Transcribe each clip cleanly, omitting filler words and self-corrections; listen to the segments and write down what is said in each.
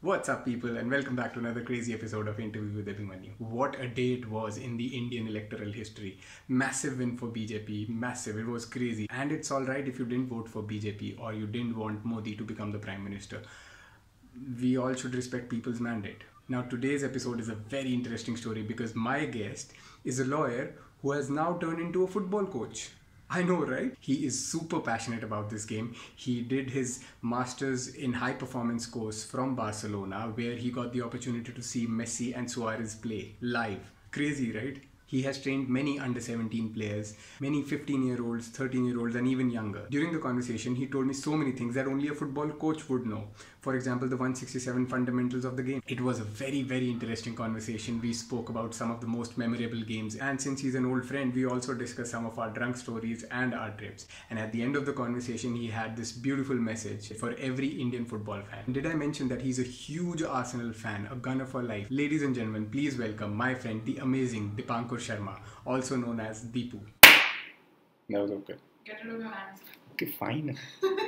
What's up, people, and welcome back to another crazy episode of Interview with Abhimanyu. What a day it was in the Indian electoral history. Massive win for BJP, massive, it was crazy. And it's alright if you didn't vote for BJP or you didn't want Modi to become the Prime Minister. We all should respect people's mandate. Now, today's episode is a very interesting story because my guest is a lawyer who has now turned into a football coach. I know, right? He is super passionate about this game. He did his master's in high performance course from Barcelona, where he got the opportunity to see Messi and Suarez play live. Crazy, right? He has trained many under 17 players, many 15-year-olds, 13-year-olds, and even younger. During the conversation, he told me so many things that only a football coach would know. For example, the 167 fundamentals of the game. It was a very, very interesting conversation. We spoke about some of the most memorable games, and since he's an old friend, we also discussed some of our drunk stories and our trips. And at the end of the conversation, he had this beautiful message for every Indian football fan. Did I mention that he's a huge Arsenal fan, a gunner for life? Ladies and gentlemen, please welcome my friend, the amazing Dipankur Sharma, also known as Deepu. That was okay. Get rid of your hands. Okay, fine.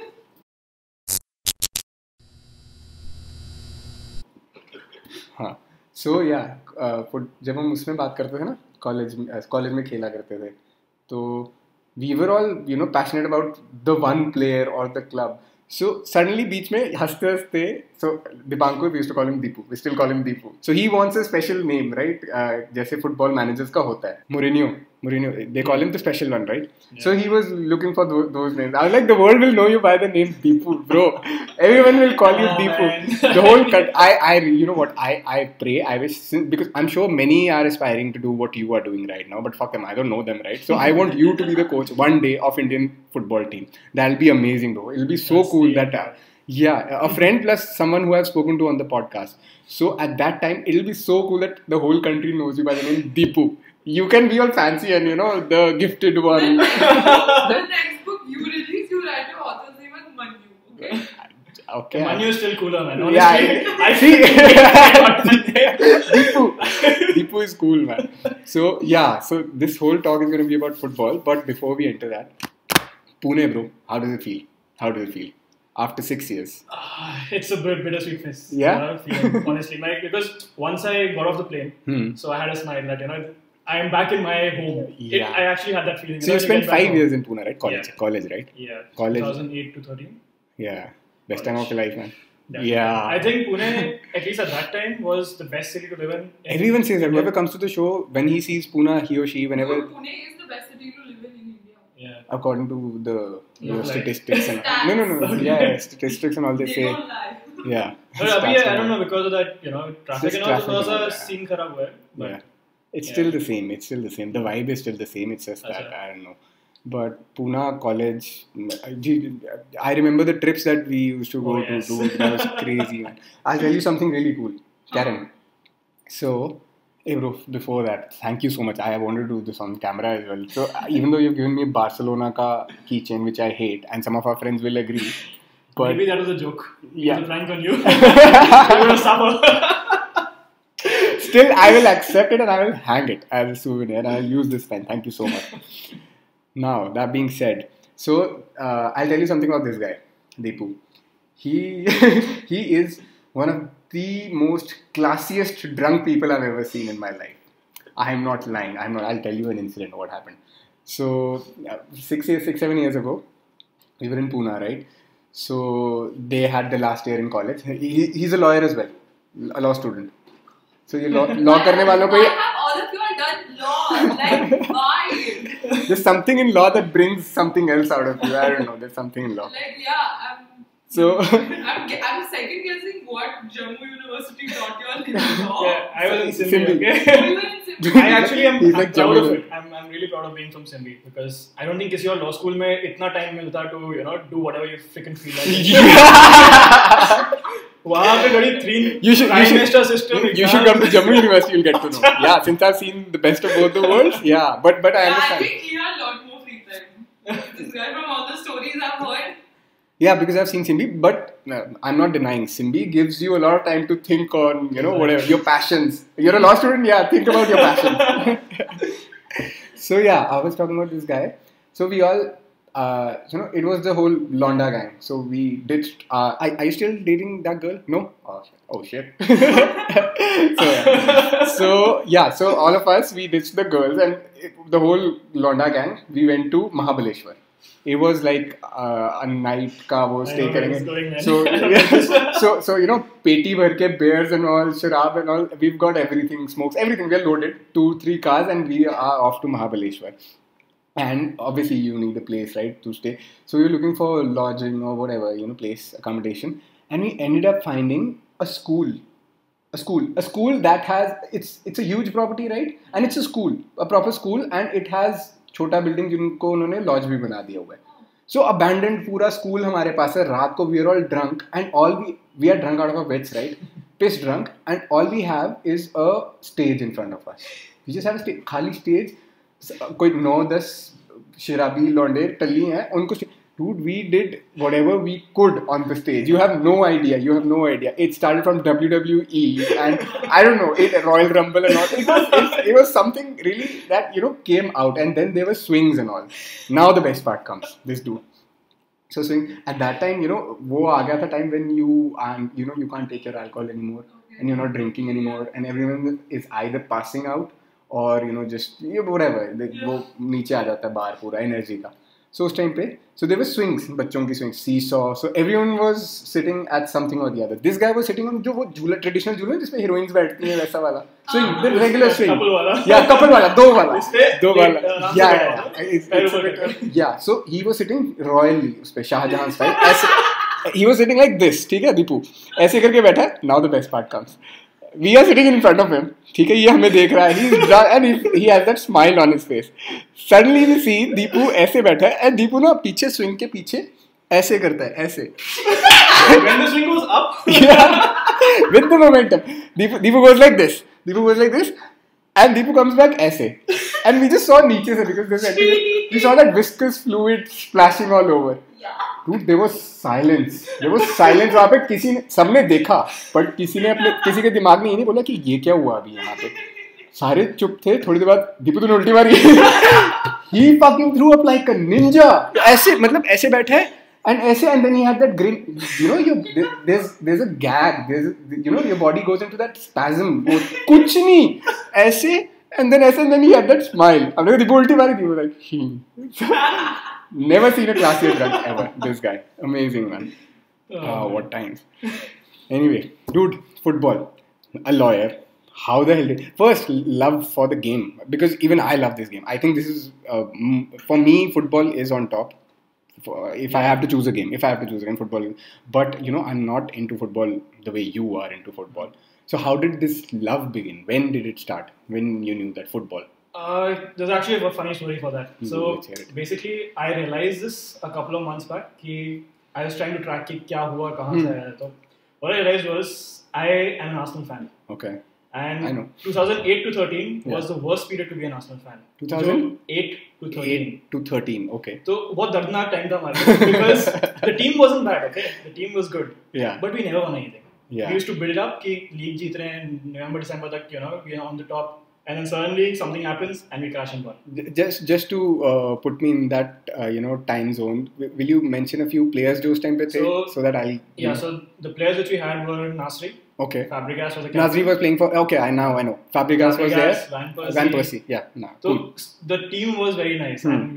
हाँ, so yeah, जब हम उसमें बात करते थे ना college में खेला करते थे तो we were all passionate about the one player or the club. So suddenly बीच में हंसते हंसते so Dipankur, we used to call him Deepu, we still call him Deepu. So he wants a special name, right? जैसे football managers का होता है Mourinho, they call him the special one, right? Yeah. So he was looking for those names. I was like, the world will know you by the name Deepu, bro. Everyone will call you Deepu. The whole cut. You know what? I pray. I wish, because I'm sure many are aspiring to do what you are doing right now. But fuck them, I don't know them, right? So I want you to be the coach one day of Indian football team. That'll be amazing, bro. It'll be so cool that. Yeah, a friend plus someone who I've spoken to on the podcast. So at that time, it'll be so cool that the whole country knows you by the name Deepu. You can be all fancy and the gifted one. The next book you release, you write your author's name as Manu. Okay. Okay. Manu is still cooler, man. Honestly, yeah, I see. Deepu is cool, man. So yeah, so this whole talk is going to be about football. But before we enter that, Pune, bro, how does it feel? How does it feel? After 6 years. It's a bittersweet face. Yeah? Feeling, honestly. Because once I got off the plane, so I had a smile that, I am back in my home. Yeah. I actually had that feeling. So you spent 5 years in Pune, right? College, right? Yeah. College. 2008 to 13. Yeah. Best time of your life, man. Definitely. Yeah. I think Pune, at least at that time, was the best city to live in. Everyone says that. Whoever comes to the show, when he sees Pune, he or she, whenever... No, Pune is the best city to live in India. Yeah. According to the statistics. And, Stats. no. Yeah, statistics and all they say. Don't lie. Yeah. But I don't know, because of that, traffic and all, those are scene kharab hua hai. But Yeah. It's still the same. The vibe is still the same. It's just that, I don't know. But Pune college, I remember the trips that we used to go to. Dude, that was crazy, man. I'll tell you something really cool. Karen. So, hey bro, before that, thank you so much. I wanted to do this on camera as well. So, even though you've given me Barcelona ka keychain, which I hate, and some of our friends will agree. But maybe that was a joke. Yeah. It was a prank on you. You will suffer. Still, I will accept it and I will hang it as a souvenir and I'll use this pen. Thank you so much. Now, that being said, so I'll tell you something about this guy, Deepu. He is one of the most classiest drunk people I've ever seen in my life. I am not lying. I'll tell you an incident what happened. So 7 years ago, we were in Pune, right? So they had the last year in college. He's a lawyer as well, a law student. So you law करने वालों को Why have all of you all done law? Like, why? There's something in law that brings something else out of you. I don't know. There's something in law. Like, yeah, So I'm second guessing what Jammu University taught you all in law. Yeah, I was in Simbi. Simbi, Oh, okay? you were in Simbi. I actually am He's like proud of Jamwal. it. I'm really proud of being from Simbi because I don't think किसी और law school में इतना time मिलता to do whatever you freaking feel like. वहाँ पे बड़ी trimester system. You should come to Jammu University. You'll get to know. Yeah, since I've seen the best of both the worlds. Yeah, but I I understand. think he had a lot more free time. This guy, from all the stories I've heard. Yeah, because I've seen Simbi, but I'm not denying Simbi gives you a lot of time to think on, whatever, your passions. You're a law student, yeah, think about your passions. So yeah, I was talking about this guy. So it was the whole Londa gang. So we ditched. Are you still dating that girl? No. Oh shit. So all of us, we ditched the girls and the whole Londa gang. We went to Mahabaleshwar. It was like a night ka wo stay karenge. So peti bhar ke beers and all, sharab and all. We've got everything, smokes, everything. We're loaded, 2-3 cars, and we are off to Mahabaleshwar. And obviously you need a place, right, to stay. So we're looking for lodging or whatever, place, accommodation. And we ended up finding a school that has, it's a huge property, right? And it's a proper school, and it has छोटा building जिनको उन्होंने lodge भी बना दिया हुआ है. So abandoned पूरा school हमारे पास है. रात को we are all drunk, and we are drunk out of our beds, right? Piss drunk, and all we have is a stage in front of us. We just have a stage, खाली stage. कोई 9-10 शराबी लौंडे टल्ली हैं उनको. Dude, we did whatever we could on the stage. You have no idea. It started from WWE and I don't know, Royal Rumble and all. It was something really that came out, and then there were swings and all. Now the best part comes. This dude. So swing at that time, वो आ गया था time when you can't take your alcohol anymore, and you're not drinking anymore, and everyone is either passing out or just whatever. वो नीचे आ जाता है बाहर पूरा energy का. So उस टाइम पे, so there were swings, बच्चों की swings, seesaw. So everyone was sitting at something or the other. This guy was sitting on जो वो झूला, traditional झूला जिसपे heroines बैठती हैं वैसा वाला swing, the regular swing. Couple वाला. Yeah, couple वाला, दो वाला. Yeah. So he was sitting royally उसपे शाहजहां style. ऐसे he was sitting like this, ठीक है दीपू ऐसे करके बैठा है. Now the best part comes. We are sitting in front of him. ठीक है, ये हमें देख रहा है. And he has that smile on his face. Suddenly we see Deepu ऐसे बैठा है, and Deepu ना पीछे swing के पीछे ऐसे करता है, ऐसे. When the swing goes up, yeah, with the momentum, Deepu goes like this. And Deepu comes back ऐसे. And we just saw नीचे से because we saw that viscous fluid splashing all over. Dude, there was silence. वहाँ पे किसी ने, सबने देखा, but किसी के दिमाग में ये नहीं बोला कि ये क्या हुआ अभी यहाँ पे. सारे चुप थे. थोड़ी देर बाद दीपू तूने उल्टी मारी. He fucking threw up like a ninja. ऐसे मतलब ऐसे बैठे हैं and ऐसे, and then he had that grin. There's a gag. Your body goes into that spasm. कुछ नहीं ऐसे, and then he had that smile. अब देखो दीपू उल्टी मारी थी, like never seen a classier drunk ever. This guy, amazing man. What times. Anyway, dude, football, a lawyer. How the hell did first love for the game? Because even I love this game. I think this is for me, football is on top. If I have to choose a game, football. But I'm not into football the way you are into football. So how did this love begin? When did it start? When you knew that football? There's actually a funny story for that. So basically, I realized this a couple of months back. I was trying to track कि क्या हुआ, कहाँ से आया. So what I realized was I am an Arsenal fan. Okay. And I know. 2008 to 13 was the worst period to be an Arsenal fan. 2008 to 13. 8 to 13. Okay. So बहुत दर्दनाक time था हमारे लिए because the team wasn't bad. Okay, the team was good. Yeah. But we never won anything. Yeah. We used to build it up कि league जीत रहे हैं November December तक we are on the top. And then suddenly something happens and we crash and burn. Just to put me in that time zone, will you mention a few players those time pe the, so that I'll... Yeah, so the players which we had were Nasri. Okay. Fabregas was the captain. Nasri was playing for... Okay, I know. Fabregas was there. Van Persie. Yeah. No, so cool. The team was very nice and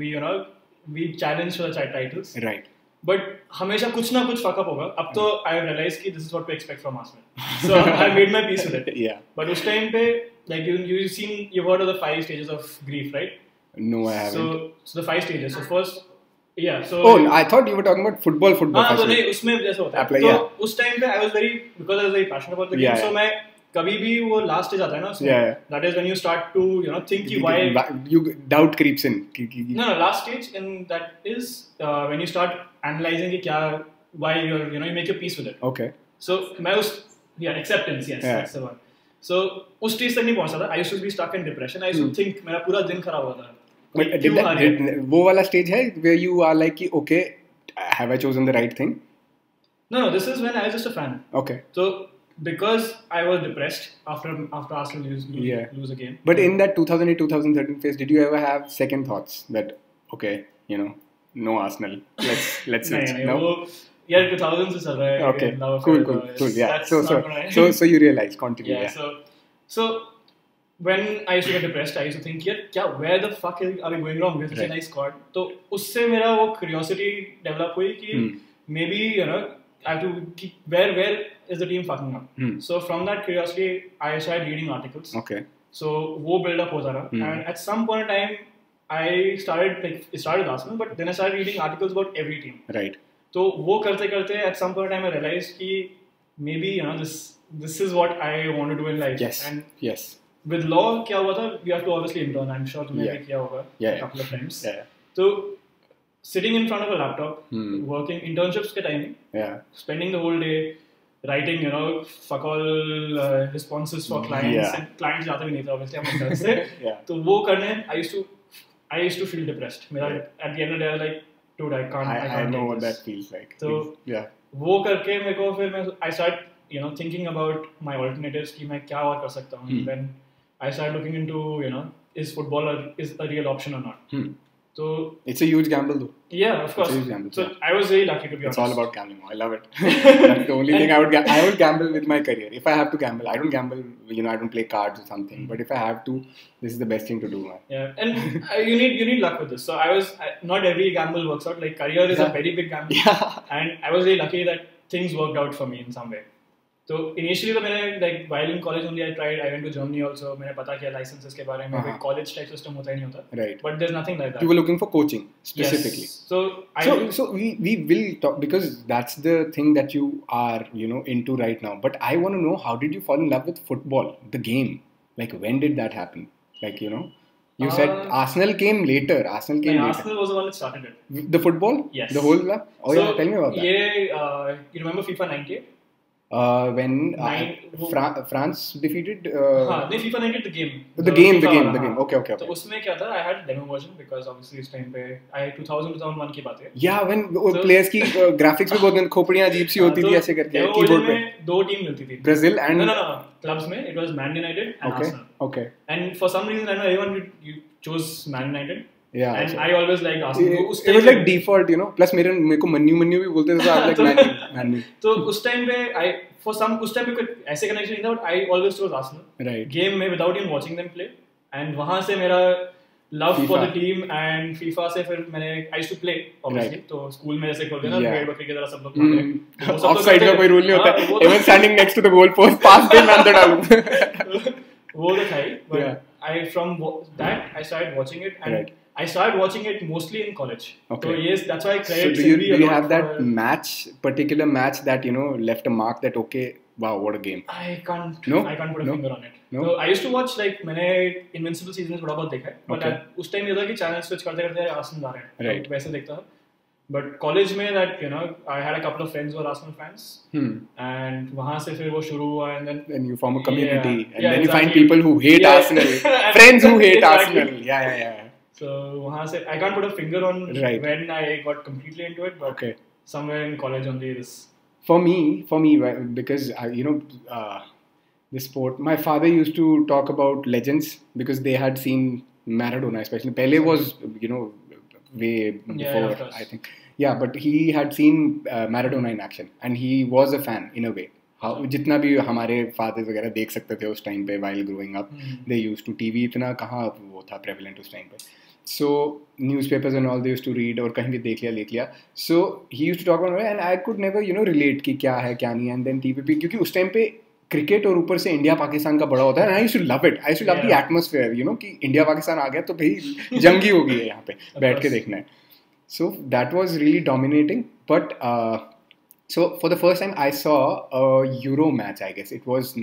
we challenged for the titles. Right. But हमेशा कुछ ना कुछ fuck up होगा. अब तो I have realized कि this is what to expect from Arsenal. So I made my peace with it. Yeah. But उस time पे like you've heard of the 5 stages of grief, right? No, I haven't. So the 5 stages. So first, yeah. So I thought you were talking about football. हाँ तो नहीं उसमें जैसे होता है. तो उस time पे I was very passionate about the game. So मैं कभी भी वो last stage आता है ना उसमें. That is when you start to think कि why you doubt creeps in. No, last stage in that is when you start analyzing कि क्या why you make your peace with it. Okay. So मैं उस acceptance, yes, that's the one. So उस stage तक नहीं पहुंचा था. I used to be stuck in depression. I used to think मेरा पूरा दिन खराब होता था. But वो वाला stage है where you are like okay, have I chosen the right thing? No, this is when I was just a fan. Okay. So because I was depressed after Arsenal lose a game. But in that 2008-2013 phase, did you ever have second thoughts that okay, no Arsenal. Let's नहीं switch. नहीं No. वो यार 2000 से चल रहा है. Okay. love Cool. affair, Cool. Yeah. that's not gonna- So you realize. Continue. Yeah. Yeah. So when I used to get depressed, I used to think, यार क्या where the fuck are we going wrong? We're such a Right. nice squad. तो उससे मेरा वो curiosity develop हुई कि maybe you know I have to keep where is the team fucking up? So from that curiosity, I started reading articles. Okay. So वो build up होता रहा. And at some point in time, I started it started with Arsenal, but then I started reading articles about every team. Right. तो वो करते करते at some point in time I realized कि maybe you know this is what I want to do in life. Yes. And Yes. with law क्या हुआ था, you have to obviously intern. I'm sure तुमने Yeah. भी किया होगा Yeah. a couple of times. Yeah. तो sitting in front of a laptop, working internships के time, Yeah. spending the whole day writing, you know, fuck all responses for clients, Yeah. and clients जाते भी नहीं थे obviously हम interns से. Yeah. तो वो करने I used to feel depressed. मेरा at the end of the day I was like, dude, I can't I know take what this. that feels like. So Yeah. वो करके मेरे को फिर मैं I started you know thinking about my alternatives कि मैं क्या और कर सकता हूँ. Then I started looking into you know is football is a real option or not. So It's a huge gamble though. yeah, of course. It's a huge gamble, So yeah. I was really lucky to be honest. It's all about gambling. I love it. That's the only thing I would gamble with my career. If I have to gamble, I don't gamble. You know, I don't play cards or something. But if I have to, this is the best thing to do, man. Yeah, and you need luck with this. So not every gamble works out. Like career is a very big gamble. Yeah. And I was really lucky that things worked out for me in some way. So initially तो मैंने like while in college only I went to Germany also. मैंने पता किया licenses के बारे में. College type system होता ही नहीं होता. Right. But there's nothing like that. You were looking for coaching specifically. Yes. So we will talk because that's the thing that you are into right now. But I want to know, how did you fall in love with football, the game? Like when did that happen? Like you said Arsenal came later. Arsenal was the one that started it. The football? Yes. The whole club? Oh so yeah, tell me about that. You remember FIFA 98? When France defeated. नहीं FIFA 98 the game. The game. Okay. तो उसमें क्या था? I had demo version because obviously इस time पे 2000-2001 की बात है. Yeah, when players की graphics भी बहुत खोपड़ियाँ अजीब सी होती थी ऐसे करके कीबोर्ड पे. दो टीम मिलती थी. Brazil and no. Clubs में it was Man United and Arsenal. Okay. And for some reason I know everyone you chose Man United. Yeah. And I always liked Arsenal. It was like default, Plus मेरे को मन्यू भी बोलते थे, so I was like Man U. तो उस time पे उस time पे कोई ऐसे connection नहीं था, but I always chose Arsenal. Right. Game में without even watching them play. And वहाँ से मेरा love FIFA. for the team and FIFA से फिर मैंने I used to play obviously. Right. तो स्कूल में जैसे खोलते हैं ना भेड़ बकरी की तरह सब लोग भाग Offside का कोई रूल नहीं होता. Even standing next to the goal post, pass दे मैं अंदर डालूं. वो तो था ही. But from that I started watching it and I started watching it mostly in college. Okay. So yes, that's why I credit. So do you have that particular match that left a mark that okay, wow, what a game? I can't put a finger on it. No? So I used to watch like मैंने Invincible seasons थोड़ा बहुत देखा है. But उस time ये था कि channel switch करते करते Arsenal आ रहे हैं. Right. तो वैसे देखता था. But college में that I had a couple of friends who were Arsenal fans. And वहाँ से फिर वो शुरू हुआ and then you form a community and then exactly. You find people who hate Arsenal, friends who hate Arsenal. Yeah. So वहाँ से I can't put a finger on when I got completely into it, but somewhere in college only this. For me, because this sport, my father used to talk about legends because they had seen Maradona, especially. Pele was way before, I think. Yeah, but he had seen Maradona in action and he was a fan in a way. जितना भी हमारे fathers वगैरह देख सकते थे उस time पे while growing up, they used to TV इतना कहाँ वो था prevalent उस टाइम पे. So newspapers and all they used to read और कहीं भी देख लिया. So he used to talk about it and I could never relate कि क्या है क्या नहीं है. And then TV पे क्योंकि उस टाइम पे क्रिकेट और ऊपर से इंडिया पाकिस्तान का बड़ा होता है. I used to love it. I used to love the atmosphere, कि इंडिया पाकिस्तान आ गया तो भाई जंग ही हो गई है यहाँ पे बैठ के देखना है. So that was really dominating. But so for the first time I saw a Euro match. I guess it was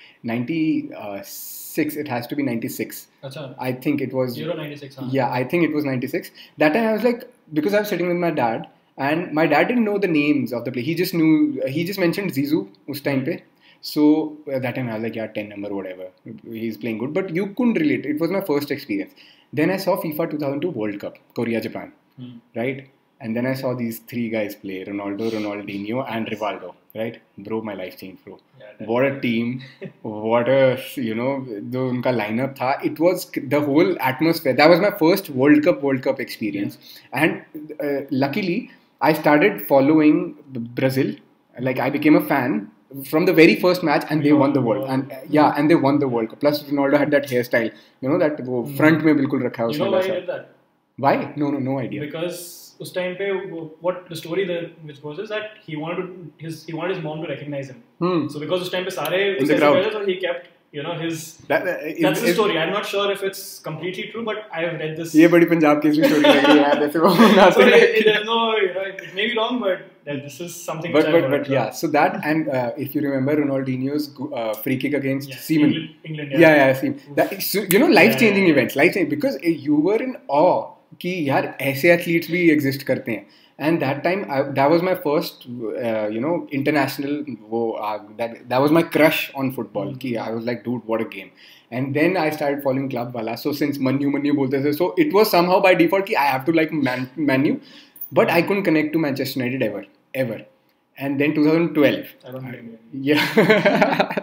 96. It has to be 96. Achha. I think it was Euro 96. Huh? Yeah, I think it was 96. That time I was like, because I was sitting with my dad and my dad didn't know the names of the play. He just mentioned Zizou us time pe. So that time I was like, yeah, 10 number, whatever. He's playing good. But you couldn't relate. It was my first experience. Then I saw FIFA 2002 World Cup, Korea, Japan. Right? And then I saw these three guys play, Ronaldo, Ronaldinho and Rivaldo, right? Bro, my life changed, bro. What a team. What a, जो उनका lineup था. It was the whole atmosphere. That was my first World Cup experience. And luckily, I started following Brazil. Like, I became a fan from the very first match, and they won the world. And and they won the World Cup. Plus, Ronaldo had that hairstyle. That वो front में बिल्कुल रखा है You know उसने why he वैसा. did that? Why? No idea. Because उस time पे what the story that which goes is that he wanted his mom to recognize him. So because उस time पे सारे In the उसके crowd. supporters, so he kept his. That's the story. I'm not sure if it's completely true, but I've read this. ये बड़ी पंजाब की story लग रही है यार, जैसे वो नाचने So लगे. there's no, it may be wrong, but this is something. But which I've heard. yeah, so that, and if you remember Ronaldinho's free kick against Yeah, Seaman. England. Yeah, Seaman. That, so, life-changing events, life-changing, because you were in awe कि यार ऐसे athletes भी exist करते हैं. And that time, that was my first, international. That was my crush on football. कि I was like, dude, what a game. And then I started following Club Wala. So since Manu बोलते थे, so it was somehow by default कि I have to like Manu, but I couldn't connect to Manchester United ever. And then 2012. I don't blame you. Yeah.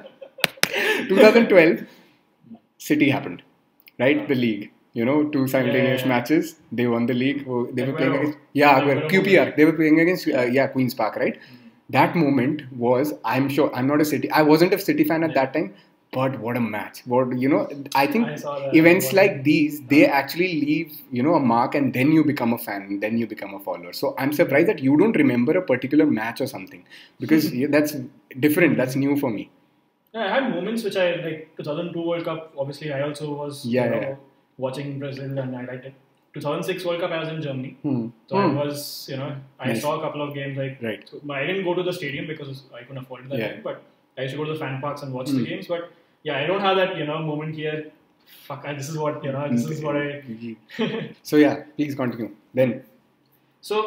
2012, City happened, right? The league. Two simultaneous matches. They won the league. They were playing against QPR. They were playing against Queen's Park, right? That moment was, I'm sure, I'm not a City. I wasn't a City fan at that time, but what a match! I think I saw that. events like these, they actually leave a mark, and then you become a fan, and then you become a follower. So I'm surprised that you don't remember a particular match or something, because that's different. That's new for me. Yeah, I had moments which I like. 2002 World Cup. Obviously, I also was watching Brazil, and I liked it. 2006 World Cup, I was in Germany. So I was, I saw a couple of games. Right. So, I didn't go to the stadium because I couldn't afford it that time. But I used to go to the fan parks and watch the games. But yeah, I don't have that, moment here. Fuck, this is what, this is what I. So yeah, please continue. Then. So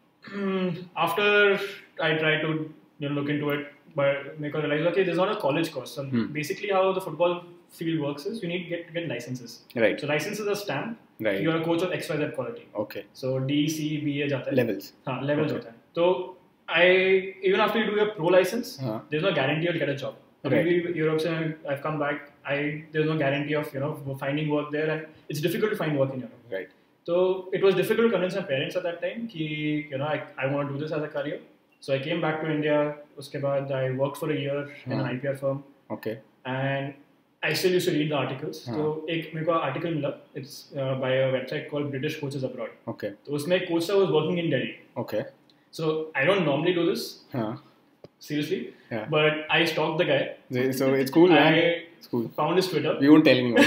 after I tried to, look into it, but make a realize, okay, there's not a college course. So basically, how the football field works is you need to get licenses. Right. So licenses are stamped. Right. You are a coach of XYZ quality. Okay. So D, C, B जाता है. Levels. हाँ, levels होता है. So even after you do your pro license, there's no guarantee you'll get a job. Right. Maybe Europe say I've come back. There's no guarantee of finding work there, and it's difficult to find work in Europe. Right. So it was difficult to convince my parents at that time that I want to do this as a career. So I came back to India. उसके बाद I worked for a year in an IPR firm. Okay. And I still used to read the articles. So एक मेरे को article मिला. It's by a website called British Coaches Abroad. Okay. तो उसमें एक coach was working in Delhi. Okay. So I don't normally do this. Seriously. Yeah. But I stalked the guy. So it's cool, man. It's cool. Found his Twitter. You won't tell anyone.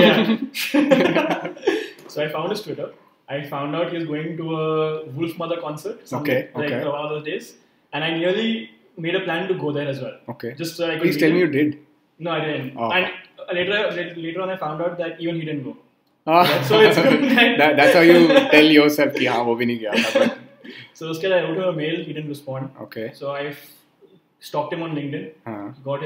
Yeah. So I found his Twitter. I found out he was going to a Wolf Mother concert. Okay. Like one of those days. And I nearly made a plan to go there as well. Okay. Just so I could. Please tell me you did. No, I didn't. Oh. And later on, I found out that even he didn't go. So it's that's how you tell yourself कि हाँ वो भी नहीं गया था. So उसके बाद I wrote him a mail. He didn't respond. Okay. So I stalked him on LinkedIn. Got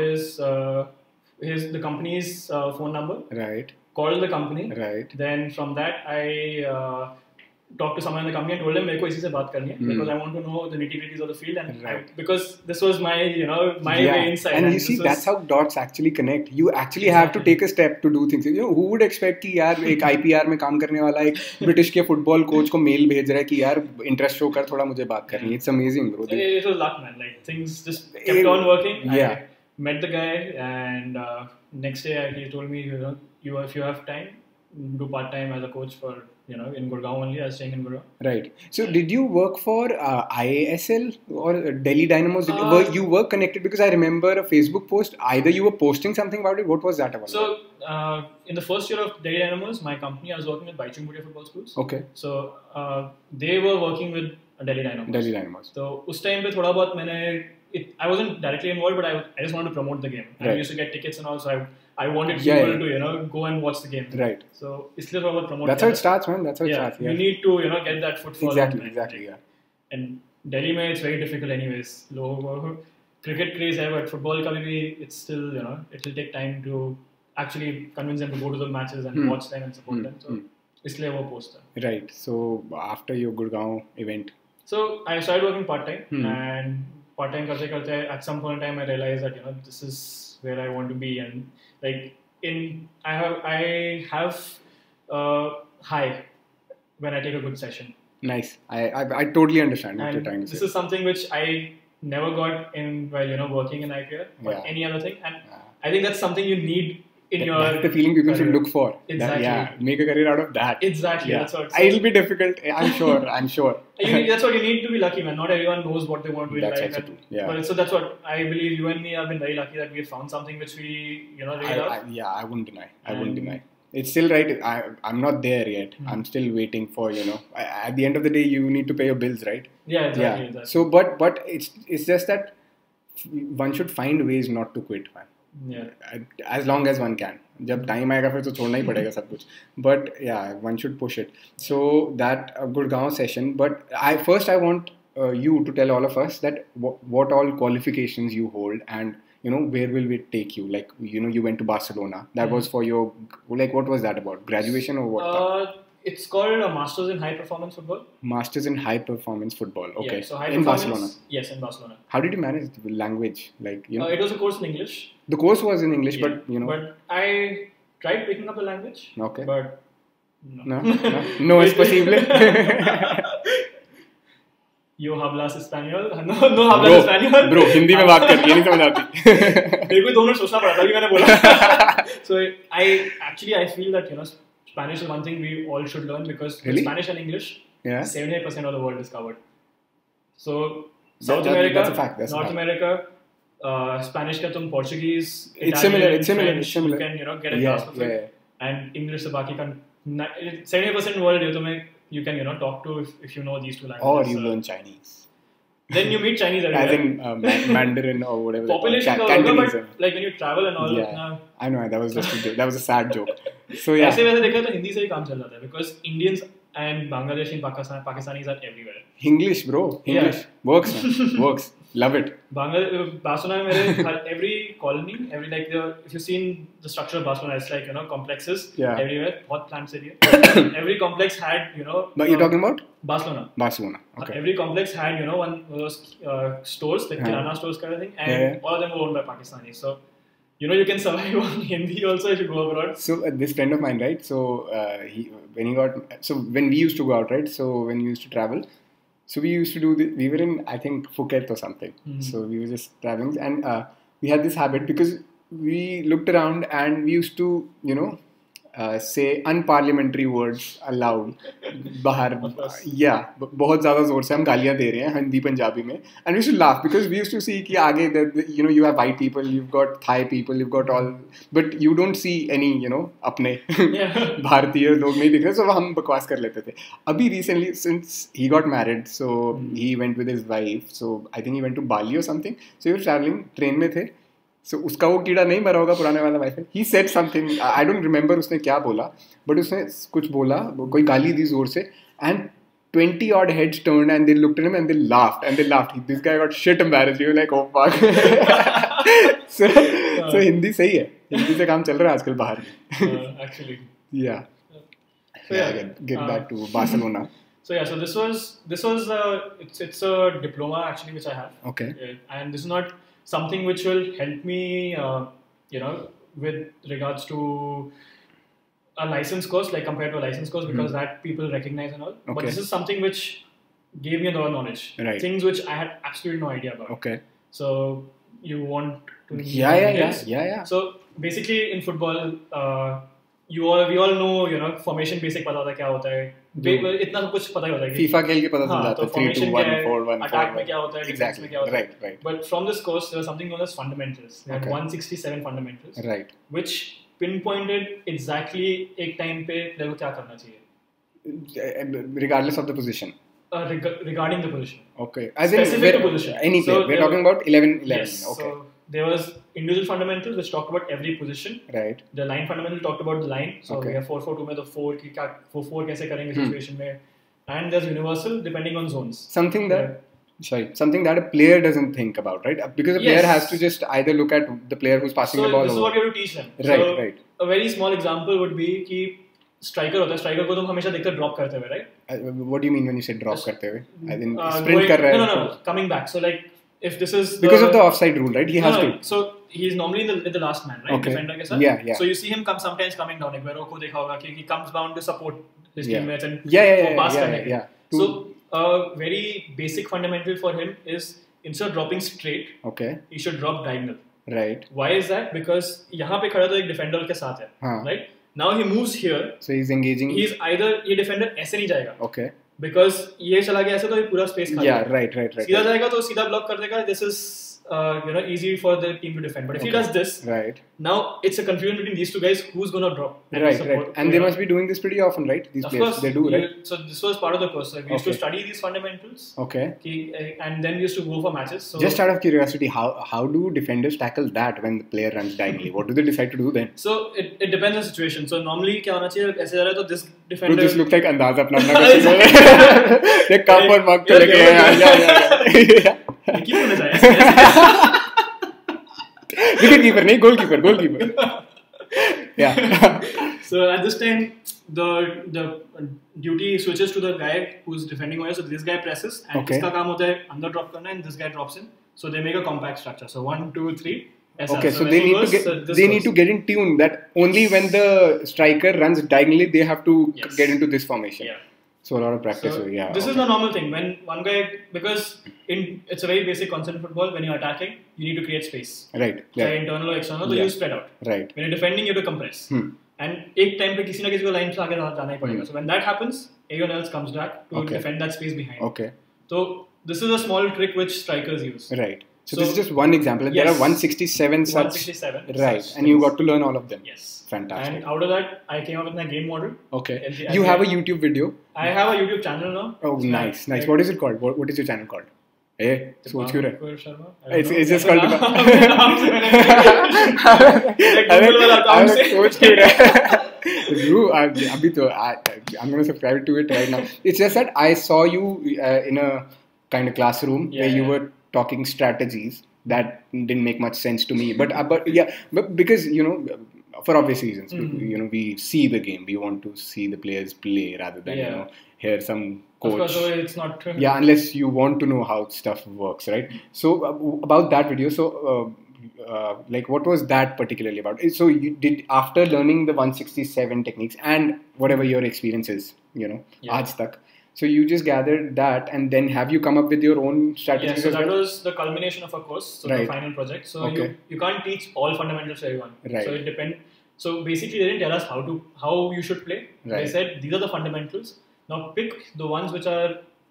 the company's phone number. Right. Called the company. Right. Then from that I talked to someone in the company and told him मेरे को इसी से बात करनी है because I want to know the nitty-gritties of the field and because this was my my way inside. And you see that's how dots actually connect. You actually have to take a step to do things. Who would expect कि यार एक IPR में काम करने वाला एक British के football coach को mail भेज रहा है कि यार interest show कर थोड़ा मुझे बात करनी है. It's amazing, bro. It was luck, man. Like things just kept on working. Yeah. I met the guy and next day he told me if you have time do part time as a coach for in Gurgaon only. I was staying in Gurgaon. Right. So did you work for IASL or Delhi Dynamos? You were connected because I remember a Facebook post. Either you were posting something about it. What was that about? So in the first year of Delhi Dynamos, my company I was working with Baichung Bhutia football schools. Okay. So they were working with Delhi Dynamos. Delhi Dynamos. So उस time पे थोड़ा बहुत मैंने I wasn't directly involved, but I just wanted to promote the game. Right. I used to get tickets and all, so I wanted people to go and watch the game. Right. So इसलिए थोड़ा बहुत promote. That's how it starts, man. That's how it starts. Yeah. You need to get that footfall. Exactly. Yeah. And Delhi में it's very difficult anyways. लोगों cricket craze है, but football का भी it's still it will take time to actually convince them to go to the matches and watch them and support them. So इसलिए वो post है. Right. So after your Gurgaon event, So I started working part time, and part time karte at some point in time I realized that this is where I want to be, and like I have high when I take a good session. Nice. I totally understand what you're trying to say. This is something which I never got in while working in IPL or any other thing, and I think that's something you need in your. That's the feeling people should look for. Exactly. Make a career out of that. Exactly. Yeah. That's what. So, it'll be difficult. I'm sure. That's what you need to be lucky, man. Not everyone knows what they want to do in life. That's true. Yeah. But so that's what I believe. You and me have been very lucky that we have found something which we really love. I wouldn't deny. I wouldn't deny. It's still right. I'm not there yet. I'm still waiting for at the end of the day, you need to pay your bills, right? Yeah, exactly. Exactly. So, but it's just that one should find ways not to quit, man. Yeah. As long as one can. जब time आएगा फिर तो छोड़ना ही पड़ेगा सब कुछ. But yeah, one should push it. So that Gurgaon session. But I want you to tell all of us that what all qualifications you hold and. Where will it take you? Like, you went to Barcelona. That was for your, what was that about? Graduation or what? It's called a Masters in High Performance Football. Masters in High Performance Football. Okay. Yeah, so high in Barcelona. Yes, in Barcelona. How did you manage the language? Like, it was a course in English. The course was in English, yeah, but, But I tried picking up the language. Okay. But, no es posible. Yo hablas español? No hablas español. Bro, Hindi में बात कर, ये नहीं समझ आती. मेरे को 2 minute सोचना पड़ा तभी मैंने बोला. So I feel that Spanish is one thing we all should learn because Spanish and English, 78% of the world is covered. So South America, that's a fact. North America, Spanish का तुम Portuguese, it's Italian, similar. French, you can get a grasp of it. And English से बाकी का 70% world you can talk to if you know these 2 languages. Or you learn Chinese. Then you meet Chinese everywhere. As in Mandarin or whatever. Population का होगा, but like when you travel and all. Yeah. I know, that was just a joke. That was a sad joke. So yeah. ऐसे वैसे देखा तो हिंदी से ही काम चल रहा था because Indians and Bangladeshi and Pakistanis are everywhere. English, bro. English. Yeah. Works, man. Works. Love it. Barcelona में every colony, if you've seen the structure of Barcelona, it's like complexes everywhere. बहुत plants area. Every complex had But you're talking about Barcelona. Okay. Every complex had one of those stores, like kirana stores kind of thing, and all of them were owned by Pakistanis. So you can survive on Hindi also if you go abroad. So this friend of mine, right? So when we used to go out, right? So when we used to travel. So we used to do we were in, I think, Phuket or something. So we were just traveling and we had this habit because we looked around and we used to, say unparliamentary words aloud. बाहर, yeah, बहुत ज़्यादा ज़ोर से हम गालियाँ दे रहे हैं हिंदी पंजाबी में. And we used to laugh because we used to see कि आगे you have white people, you've got Thai people, you've got all, but you don't see any अपने भारतीय लोग नहीं दिख रहे, so हम बकवास कर लेते थे. अभी recently since he got married, so he went with his wife, so I think he went to Bali or something, so he was traveling, train में थे. So उसका वो कीड़ा नहीं मरा होगा पुराने वाला wife. He said something, I don't remember उसने क्या बोला, but उसने कुछ बोला, कोई गाली दी जोर से, and 20 odd heads turned and they looked at him and they laughed. This guy got shit embarrassed. You were like, oh fuck. so Hindi सही है, हिंदी से काम चल रहा है आजकल बाहर. Actually. Yeah. So get back to Barcelona. So this was it's a diploma actually which I have. Okay. And this is not something which will help me, with regards to a license course, like compared to a license course, because that people recognize and all. Okay. But this is something which gave me a lot of knowledge. Right. Things which I had absolutely no idea about. Okay. So you want to... Yeah. So basically in football, we all know, formation basic पता होता है क्या होता है. इतना सब कुछ पता ही होता है. FIFA खेल के पता चल जाता है. 3-2-1-4-1. Attack में क्या होता है, defense में क्या होता है. Right. But from this course, there was something known as fundamentals. We had 167 fundamentals. Right. Which pinpointed exactly एक time पे player को क्या करना चाहिए. Regardless of the position. Regarding the position. Okay. Specific to position. Any player. We're talking about 11. Yes. Okay. So there was individual fundamentals which talked about every position. Right. The line fundamental talked about the line. So okay. we have 4-4-2 में तो 4 कैसे करेंगे situation में. And there's universal depending on zones. Something that a player doesn't think about, right? Because a player has to just either look at the player who's passing the ball. So this is what you have to teach them. Right. A very small example would be कि striker होता है, striker को तुम हमेशा देखते हो drop करते हुए, right? What do you mean when you say drop करते हुए? As in Going, sprint कर रहा है? no, coming back. So like if this is Because of the offside rule, right? He has to. So he's normally the last man, right? Okay. Defender के साथ. Yeah. So you see him sometimes coming down. एक बार को देखा होगा कि he comes down to support his teammates and pass करने के. So a very basic fundamental for him is instead of dropping straight, he should drop diagonal. Right. Why is that? Because यहाँ पे खड़ा तो एक defender के साथ है, right? Now he moves here. So he's engaging. He's either ये defender ऐसे नहीं जाएगा. Okay. Because ये चला गया ऐसे तो ये पूरा space खाली. Yeah, right. सीधा जाएगा तो सीधा block कर देगा. This is easy for the team to defend. But if he does this, right. Now it's a confusion between these two guys. Who's gonna drop? Right. And they must be doing this pretty often, right? These players, course, they do, right? So this was part of the course. Like we used to study these fundamentals. Okay. And then we used to go for matches. So just out of curiosity, how do defenders tackle that when the player runs diagonally? What do they decide to do then? So it depends on the situation. So normally क्या होना चाहिए? ऐसे जा रहा है तो this defender. This looks like अंदाज़ अपना करके they cup और mug तो लेके yeah. Keep होना चाहिए. Wicketkeeper, नहीं goalkeeper. Yeah. So at this time, the duty switches to the guy who's defending away. So this guy presses, and इसका काम होता है अंदर drop करना, and this guy drops in. So they make a compact structure. So 1, 2, 3. Okay, so they need to get in tune that only when the striker runs diagonally, they have to get into this formation. Yeah. So a lot of practice. So this is the normal thing when one guy, because it's a very basic concept in football. When you're attacking, you need to create space. Right. Internal or external, so you spread out. Right. When you're defending, you have to compress. And एक time पे किसी ना किसी को line से आगे जाना ही पड़ेगा. So when that happens, everyone else comes back to defend that space behind. Okay. So this is a small trick which strikers use. Right. So this is just one example. There are 167 such. 167. Right. And you got to learn all of them. Yes. Fantastic. And out of that, I came up with my game model. Okay. You have a YouTube video. I have a YouTube channel now. Oh, nice. What is it called? What is your channel called? Hey, सोच क्यों रहे? Dipankur Sharma. It's just called. सोच क्यों रहे? अभी तो I'm gonna subscribe to it right now. It's just that I saw you in a kind of classroom where you were talking strategies that didn't make much sense to me. But because for obvious reasons, we see the game. We want to see the players play rather than hear some coach. Of course, so it's not true. Yeah, unless you want to know how stuff works, right? So about that video, like what was that particularly about? So you did, after learning the 167 techniques and whatever your experience is, aaj tak. So you just gathered that, and then have you come up with your own strategies? Yeah, so that was the culmination of a course, so the final project. So you can't teach all fundamentals to everyone. Right. So it depends. So basically, they didn't tell us how you should play. Right. They said these are the fundamentals. Now pick the ones which are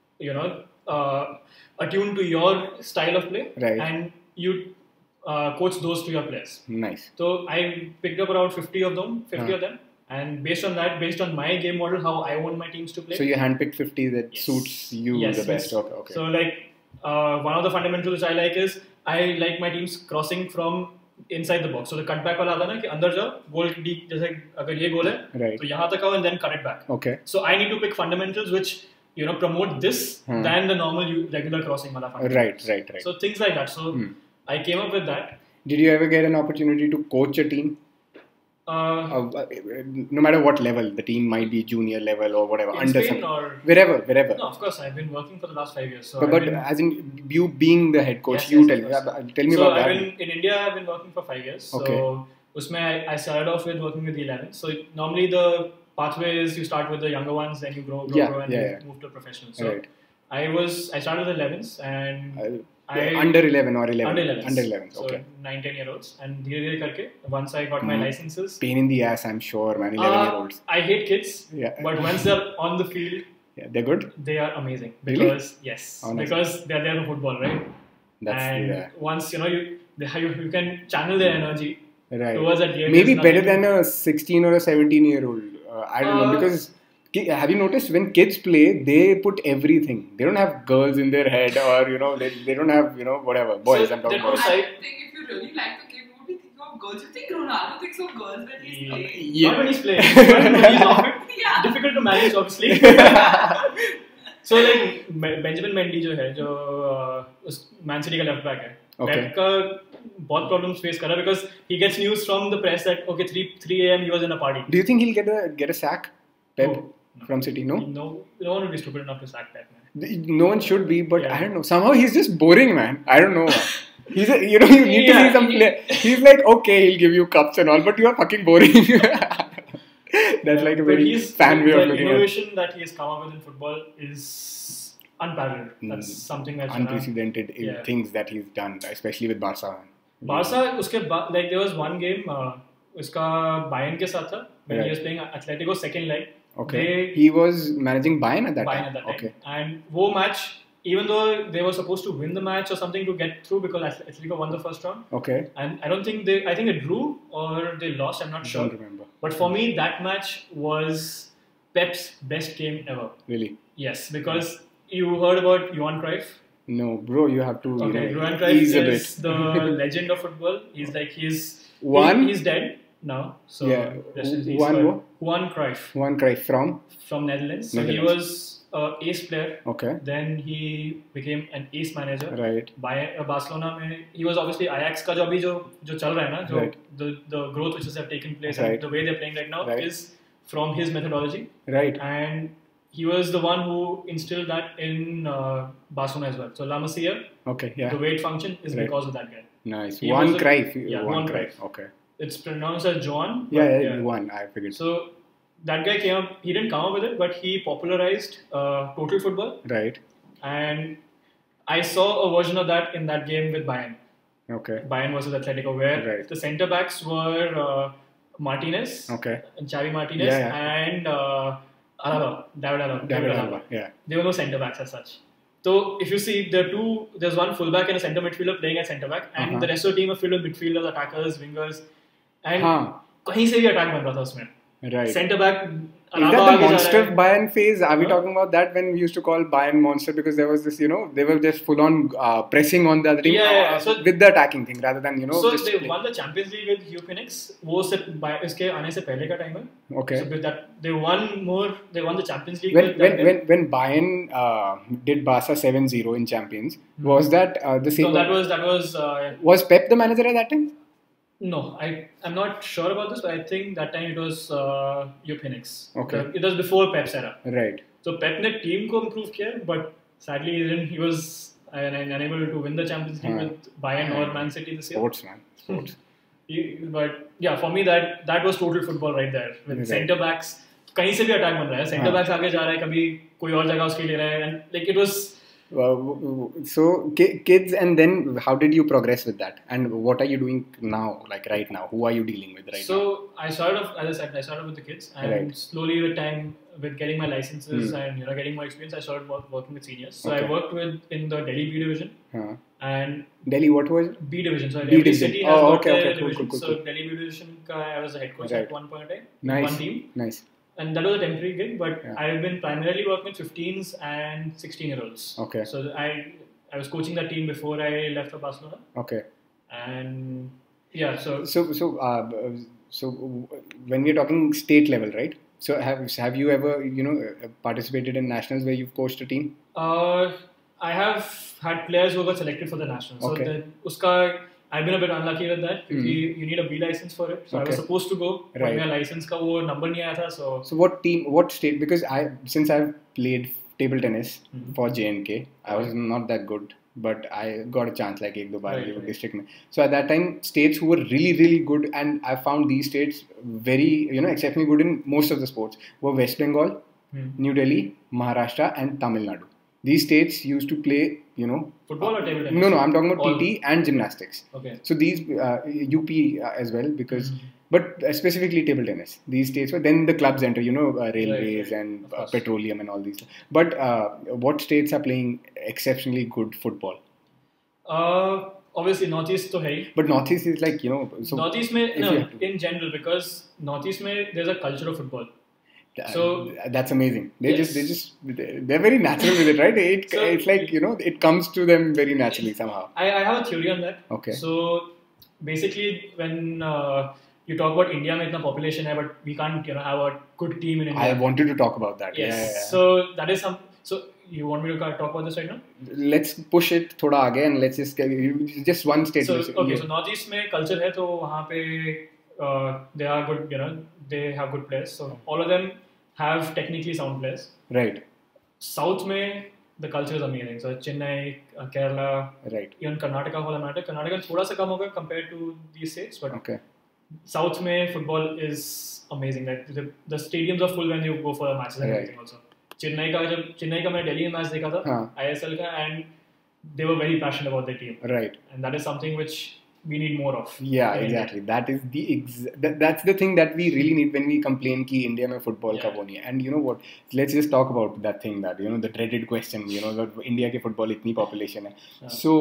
attuned to your style of play, and you coach those to your players. Nice. So I picked up around 50 of them. And based on that, based on my game model, how I want my teams to play. So you handpicked 50 that suits you the best. Yes. Okay. So like one of the fundamentals which I like is I like my teams crossing from inside the box. So the cutback वाला आता है ना कि अंदर जाओ गोल D जैसे अगर ये गोल है तो यहाँ तक आओ and then cut it back. Okay. So I need to pick fundamentals which promote this than the normal regular crossing वाला fundamental. Right. So things like that. So I came up with that. Did you ever get an opportunity to coach a team? No matter what level, the team might be junior level or whatever, in Spain or wherever. No, of course, I've been working for the last 5 years. So but as in you being the head coach, tell me about that. So in India, I've been working for 5 years. Okay. So usme I started off with working with the 11. So normally the pathway is you start with the younger ones, then you grow and move to professional. So I started with 11s and under 11 or 11? Under 11s, okay. So 9-10 year olds. And धीरे करके, once I got my licenses. Pain in the ass, I'm sure, man. 11-year-olds. I hate kids. Yeah. But once they're on the field, they're good. They are amazing. Really? Yes. Oh, nice. Because they're there for football, right? Once you can channel their energy towards that game. Maybe better than a 16 or a 17-year-old. I don't know, because have you noticed when kids play, they put everything. They don't have girls in their head, or they don't have whatever boys. So I'm talking about. I think if you really like the game, what do you think of girls? You think Ronaldo thinks of girls when he's playing? Not when he's playing. When he's off it. Yeah. Difficult to manage, obviously. So like Benjamin Mendy जो Man City का left back है. Pep का बहुत problems face कर रहा है because he gets news from the press that 3 a.m. he was in a party. Do you think he'll get a sack? Pep Oh, from City, no? No one would be stupid enough to sack Pep, man. No one should be, but Yeah. I don't know. Somehow he's just boring, man. I don't know. You need to see some play. He's like, okay, he'll give you cups and all, but you are fucking boring. That's like a very fan way of looking at it. The innovation that he has come up with in football is unparalleled. That's something that's unprecedented in things that he's done, especially with Barca. Barca, like there was one game, uska Bayern ke saath tha, when he was playing Atletico second leg. Okay. He was managing Bayern at that time. Okay. And wo match, even though they were supposed to win the match or something to get through because Atletico won the first round. Okay. And I think they drew or they lost, I'm not sure. I don't remember. But for me, that match was Pep's best game ever. Really? Yes, because you heard about Johan Cruyff. No, bro, you have to Johan Cruyff is the legend of football. He's dead now. So Johan Cruyff from Netherlands. So he was an ace player. Okay. Then he became an ace manager. Right. By Barcelona, he was obviously Ajax ka jo chal raha hai na, right. the growth which has taken place right. and the way they're playing right now is from his methodology. Right. And he was the one who instilled that in Barcelona as well. So La Masia, the way it functioned is because of that guy. Nice. Johan Cruyff. Johan Cruyff. Okay. It's pronounced as Johan. Johan. I figured. So that guy came up. He didn't come up with it, but he popularized total football. Right. And I saw a version of that in that game with Bayern. Okay. Bayern versus Atletico, where the centre backs were Martinez, Xavi Martinez, and David Alaba. Yeah. There were no centre backs as such. So if you see, there's one fullback and a centre midfielder playing at centre back, and the rest of the team are filled with midfielders, attackers, wingers, and कहीं से भी attack बन रहा था उसमें. Right. Centre back. Is that the monster Bayern phase? Are we talking about that when we used to call Bayern monster because there was this, they were just full on pressing on the other team So, with the attacking thing rather than, So they won the Champions League with Hugh Phoenix. वो सिर्फ इसके आने से पहले का time है. Okay. So with that they won the Champions League. When Bayern did Barca 7-0 in Champions, was that the same? No, that was Pep the manager at that time? No, I'm not sure about this, but I think that time it was Hugh Phoenix. Okay. It was before Pep's era. Right. So Pep ने team को improve किया, but sadly he was unable to win the Champions League with Bayern or Man City this year. Sports, man. But yeah, for me that was total football right there. With centre backs, कहीं से भी attack बन रहा है. Centre backs आगे जा रहा है, कभी कोई और जगह उसके ले रहा है, and like it was. So kids, and then how did you progress with that? And what are you doing now, like right now? Who are you dealing with right now? So I started off with the kids, and slowly with time, with getting my licenses and getting more experience, I started working with seniors. So I worked in the Delhi B division. And Delhi, what was it? B division. So B every city has got their division. Cool. So Delhi B division I was the head coach at one point in time. Nice. One team. Nice. And that was a temporary gig, but I've been primarily working with 15s and 16-year-olds. Okay. So I was coaching that team before I left for Barcelona. Okay. And yeah, so when we're talking state level, right? So have you ever participated in nationals where you've coached a team? I have had players who got selected for the nationals. Okay. So I've been a bit unlucky with that because you need a B license for it. So I was supposed to go, but my license ka wo number nahi aaya tha. So what state? Because since I've played table tennis for J&K, I was not that good, but I got a chance like ek do baar district mein. So at that time, states who were really really good, and I found these states very exceptionally good in most of the sports were West Bengal, New Delhi, Maharashtra, and Tamil Nadu. These states used to play, football or table tennis? No, I'm talking about TT and gymnastics. Okay. So these UP as well, because but specifically table tennis. These states were then the clubs enter, railways and petroleum and all these. But what states are playing exceptionally good football? Obviously Northeast to hai. But Northeast is like So Northeast mein in general, because Northeast mein there's a culture of football. So that's amazing. They're very natural with it, right? It's like it comes to them very naturally somehow. I have a theory on that. Okay. So basically, when you talk about India में इतना population है, but we can't have a good team in India. I wanted to talk about that. Yes. Yeah. So that is So you want me to talk about this right now? Let's push it थोड़ा आगे and let's just one state. So so Northeast में culture है, तो वहाँ पे they are good. They have good players. So all of them have technically sound players. Right. South में the culture is amazing. So Chennai, Kerala, Right. even Karnataka for that matter. Karnataka थोड़ा सा कम होगा compared to these states, but Okay. South में football is amazing. Like the stadiums are full when you go for a matches and Right. everything also. Chennai का मैं दिल्ली में match देखा था हाँ. ISL का, and they were very passionate about their team, Right. and that is something which we need more of. Yeah, in India. exactly. That is that's the thing that we really need when we complain कि India में football का वो नहीं है. And you know what? Let's just talk about that thing that the dreaded question. That India के football इतनी population है. Yeah. So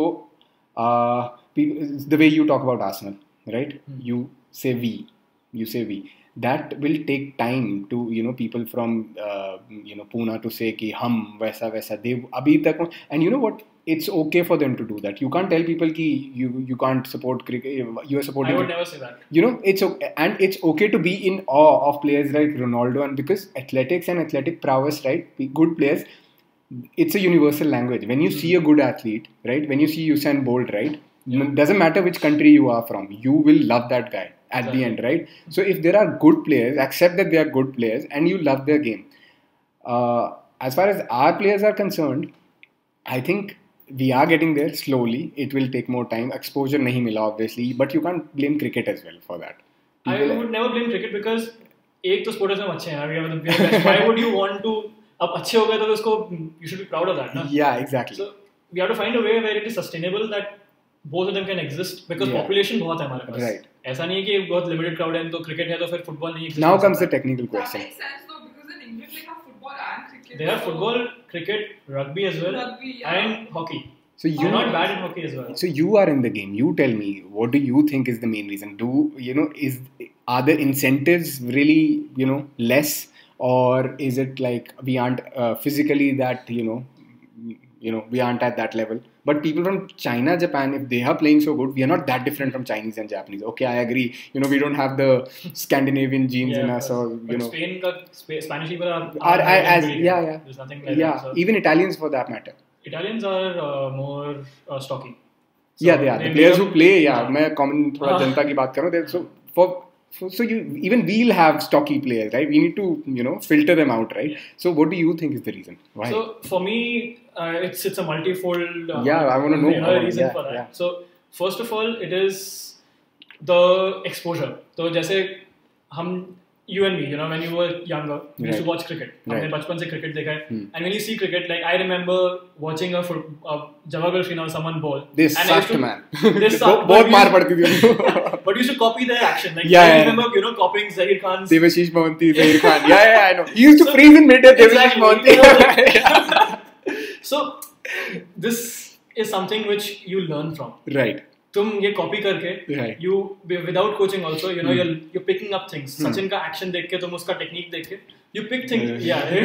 the way you talk about Arsenal, right? You say we. That will take time to people from Pune to say कि हम वैसा they अभी तक, and you know what? It's okay for them to do that. You can't tell people कि you can't support cricket. You are supporting. I would never say that. It's okay, and it's okay to be in awe of players like Ronaldo, and because athletics and athletic prowess, right? Good players. It's a universal language. When you see a good athlete, right? When you see Usain Bolt, right? Doesn't matter which country you are from, you will love that guy at the end, right? So if there are good players, accept that they are good players, and you love their game. As far as our players are concerned, I think we are getting there slowly. It will take more time. Exposure nahi mila obviously, but you can't blame cricket as well for that. I would never blame cricket because एक तो sports में हम अच्छे हैं. We are the best. Why would you want to? अब अच्छे हो गए तो उसको you should be proud of that, ना? Yeah, exactly. So we have to find a way where it is sustainable that both of them can exist because population बहुत है हमारे पास. Right. ऐसा नहीं है कि बहुत limited crowd है तो cricket है तो फिर football नहीं exist. Now comes the technical That question. makes sense though, because in England they have football and cricket. They have football, cricket, rugby as well, Rugby, yeah. and hockey. So You're not bad in hockey as well. So you are in the game. You tell me, what do you think is the main reason? Are the incentives really less, or is it like we aren't physically that we aren't at that level? But people from China, Japan, if they are playing so good, we are not that different from Chinese and Japanese. Okay, I agree. We don't have the Scandinavian genes in us, or but Spanish people are yeah. There's nothing like that. So Even Italians for that matter. Italians are more stocky. So Yeah, they are. The players who play, मैं common थोड़ा जनता की बात कर रहा हूँ. So even we'll have stocky players, right? We need to filter them out, right? So what do you think is the reason? Why? So for me, it's a multifold. I want to know. Reason for that. Yeah. So first of all, it is the exposure. So जैसे हम you and me, when you were younger, we used to watch cricket. हमने बचपन से cricket देखा है. And when you see cricket, like I remember watching a Jamwal final, someone bowl. This sucked, man. This sucked. बहुत मार पड़ती थी. But you used to copy their action. Like I remember, copying Zahir Khan's. Devashish Mohanty, Zahir Khan. Yeah, I know. He used to freeze in mid at Devashish Mohanty. So this is something which you learn from. Right. तुम ये copy करके you without coaching also you're picking up things. Sachin का action देख के तुम उसका technique देख के you pick things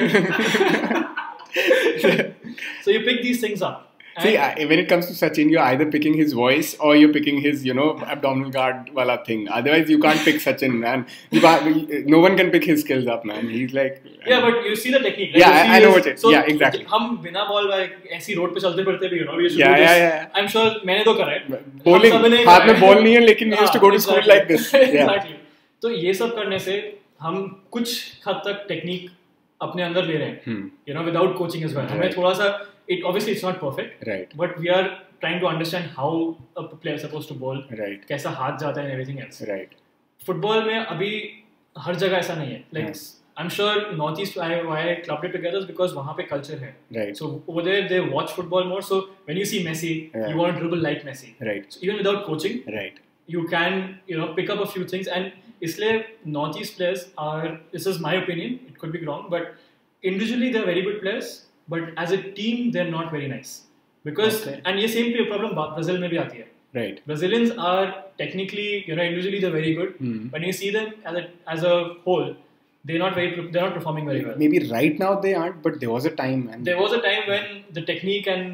so you pick these things up. See, when it comes to Sachin, you're either picking his voice or you're picking his, abdominal guard wala thing. Otherwise, you can't pick Sachin, man. No one can pick his skills up, man. He's like... Yeah, but you see the technique. Right? Yeah, I know what it is. Yeah, exactly. हम बिना ball ऐसी road पे चलते फिरते भी, we used to do this. Yeah. I'm sure मैंने तो करा है. Bowling, हाथ में बॉल नहीं है, लेकिन we used to go to school like this. Exactly. तो ये सब करने से हम कुछ हद तक टेक्निक अपने अंदर ले रहे हैं. Without coaching as well. हमें थोड़ा सा obviously it's not perfect, right? But we are trying to understand how a player is supposed to bowl, right? कैसा हाथ जाता है and everything else, right? Football में अभी हर जगह ऐसा नहीं है. Like I'm sure Northeast why I clubbed it together is because वहाँ पे culture है, right? So over there they watch football more. So when you see Messi, you want to dribble like Messi, right? So even without coaching, right, you can pick up a few things. And इसलिए Northeast players are, this is my opinion, it could be wrong, but individually they're very good players. But as a team, they're not very nice. Because, and ये same problem Brazil में भी आती है. Right. Brazilians are technically, individually they're very good. When you see them as a whole, they're not performing very well. Maybe right now they aren't, but there was a time. There was a time when the technique and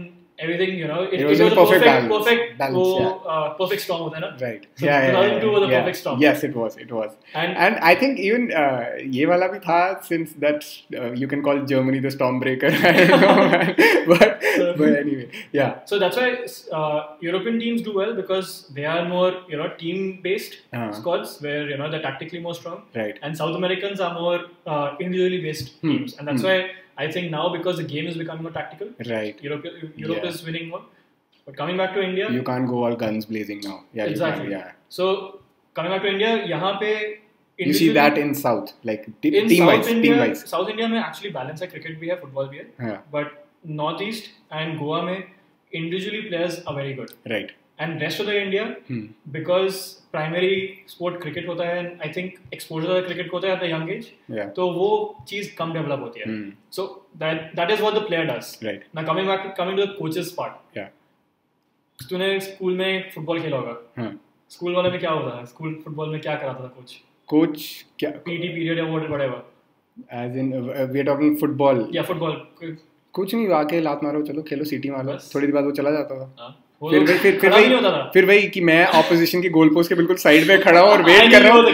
everything, it was was a a perfect perfect balance, perfect storm hota hai na? Right. So 2002 was a yeah. perfect storm. Yes, it was. And I think even ये वाला भी था, since that you can call Germany the storm breaker. I don't know, man. But anyway, yeah. So that's why European teams do well, because they are more team based squads where they're tactically more strong. Right. And South Americans are more individually based teams, and that's why I think now, because the game is becoming more tactical, right, Europe is winning more. But coming back to India, you can't go all guns blazing now. Yeah, exactly. You can't, yeah. So coming back to India, यहाँ पे you see that in South, like in team South wise. South India में actually balance है, cricket भी है, football भी है. Yeah. But Northeast and Goa में individually players are very good. Right. And rest of the India, because primary sport cricket होता है, and I think exposure to cricket होता है at a young age, तो वो चीज कम develop होती है. So that is what the player does. Right. Now coming to the coaches part. Yeah. तूने स्कूल में फुटबॉल खेला होगा. स्कूल वाले में क्या होता है? स्कूल फुटबॉल में क्या कराता था कोच? Coach क्या? PT period या whatever. As in we are talking football. Yeah, football. कुछ नहीं, आके लात मारो, चलो खेलो, सीटी मारो, थोड़ी देर बाद वो चला जाता था. फिर वही कि मैं ऑपोजिशन के गोल पोस्ट के बिल्कुल साइड में खड़ा हूँ और वेट कर रहा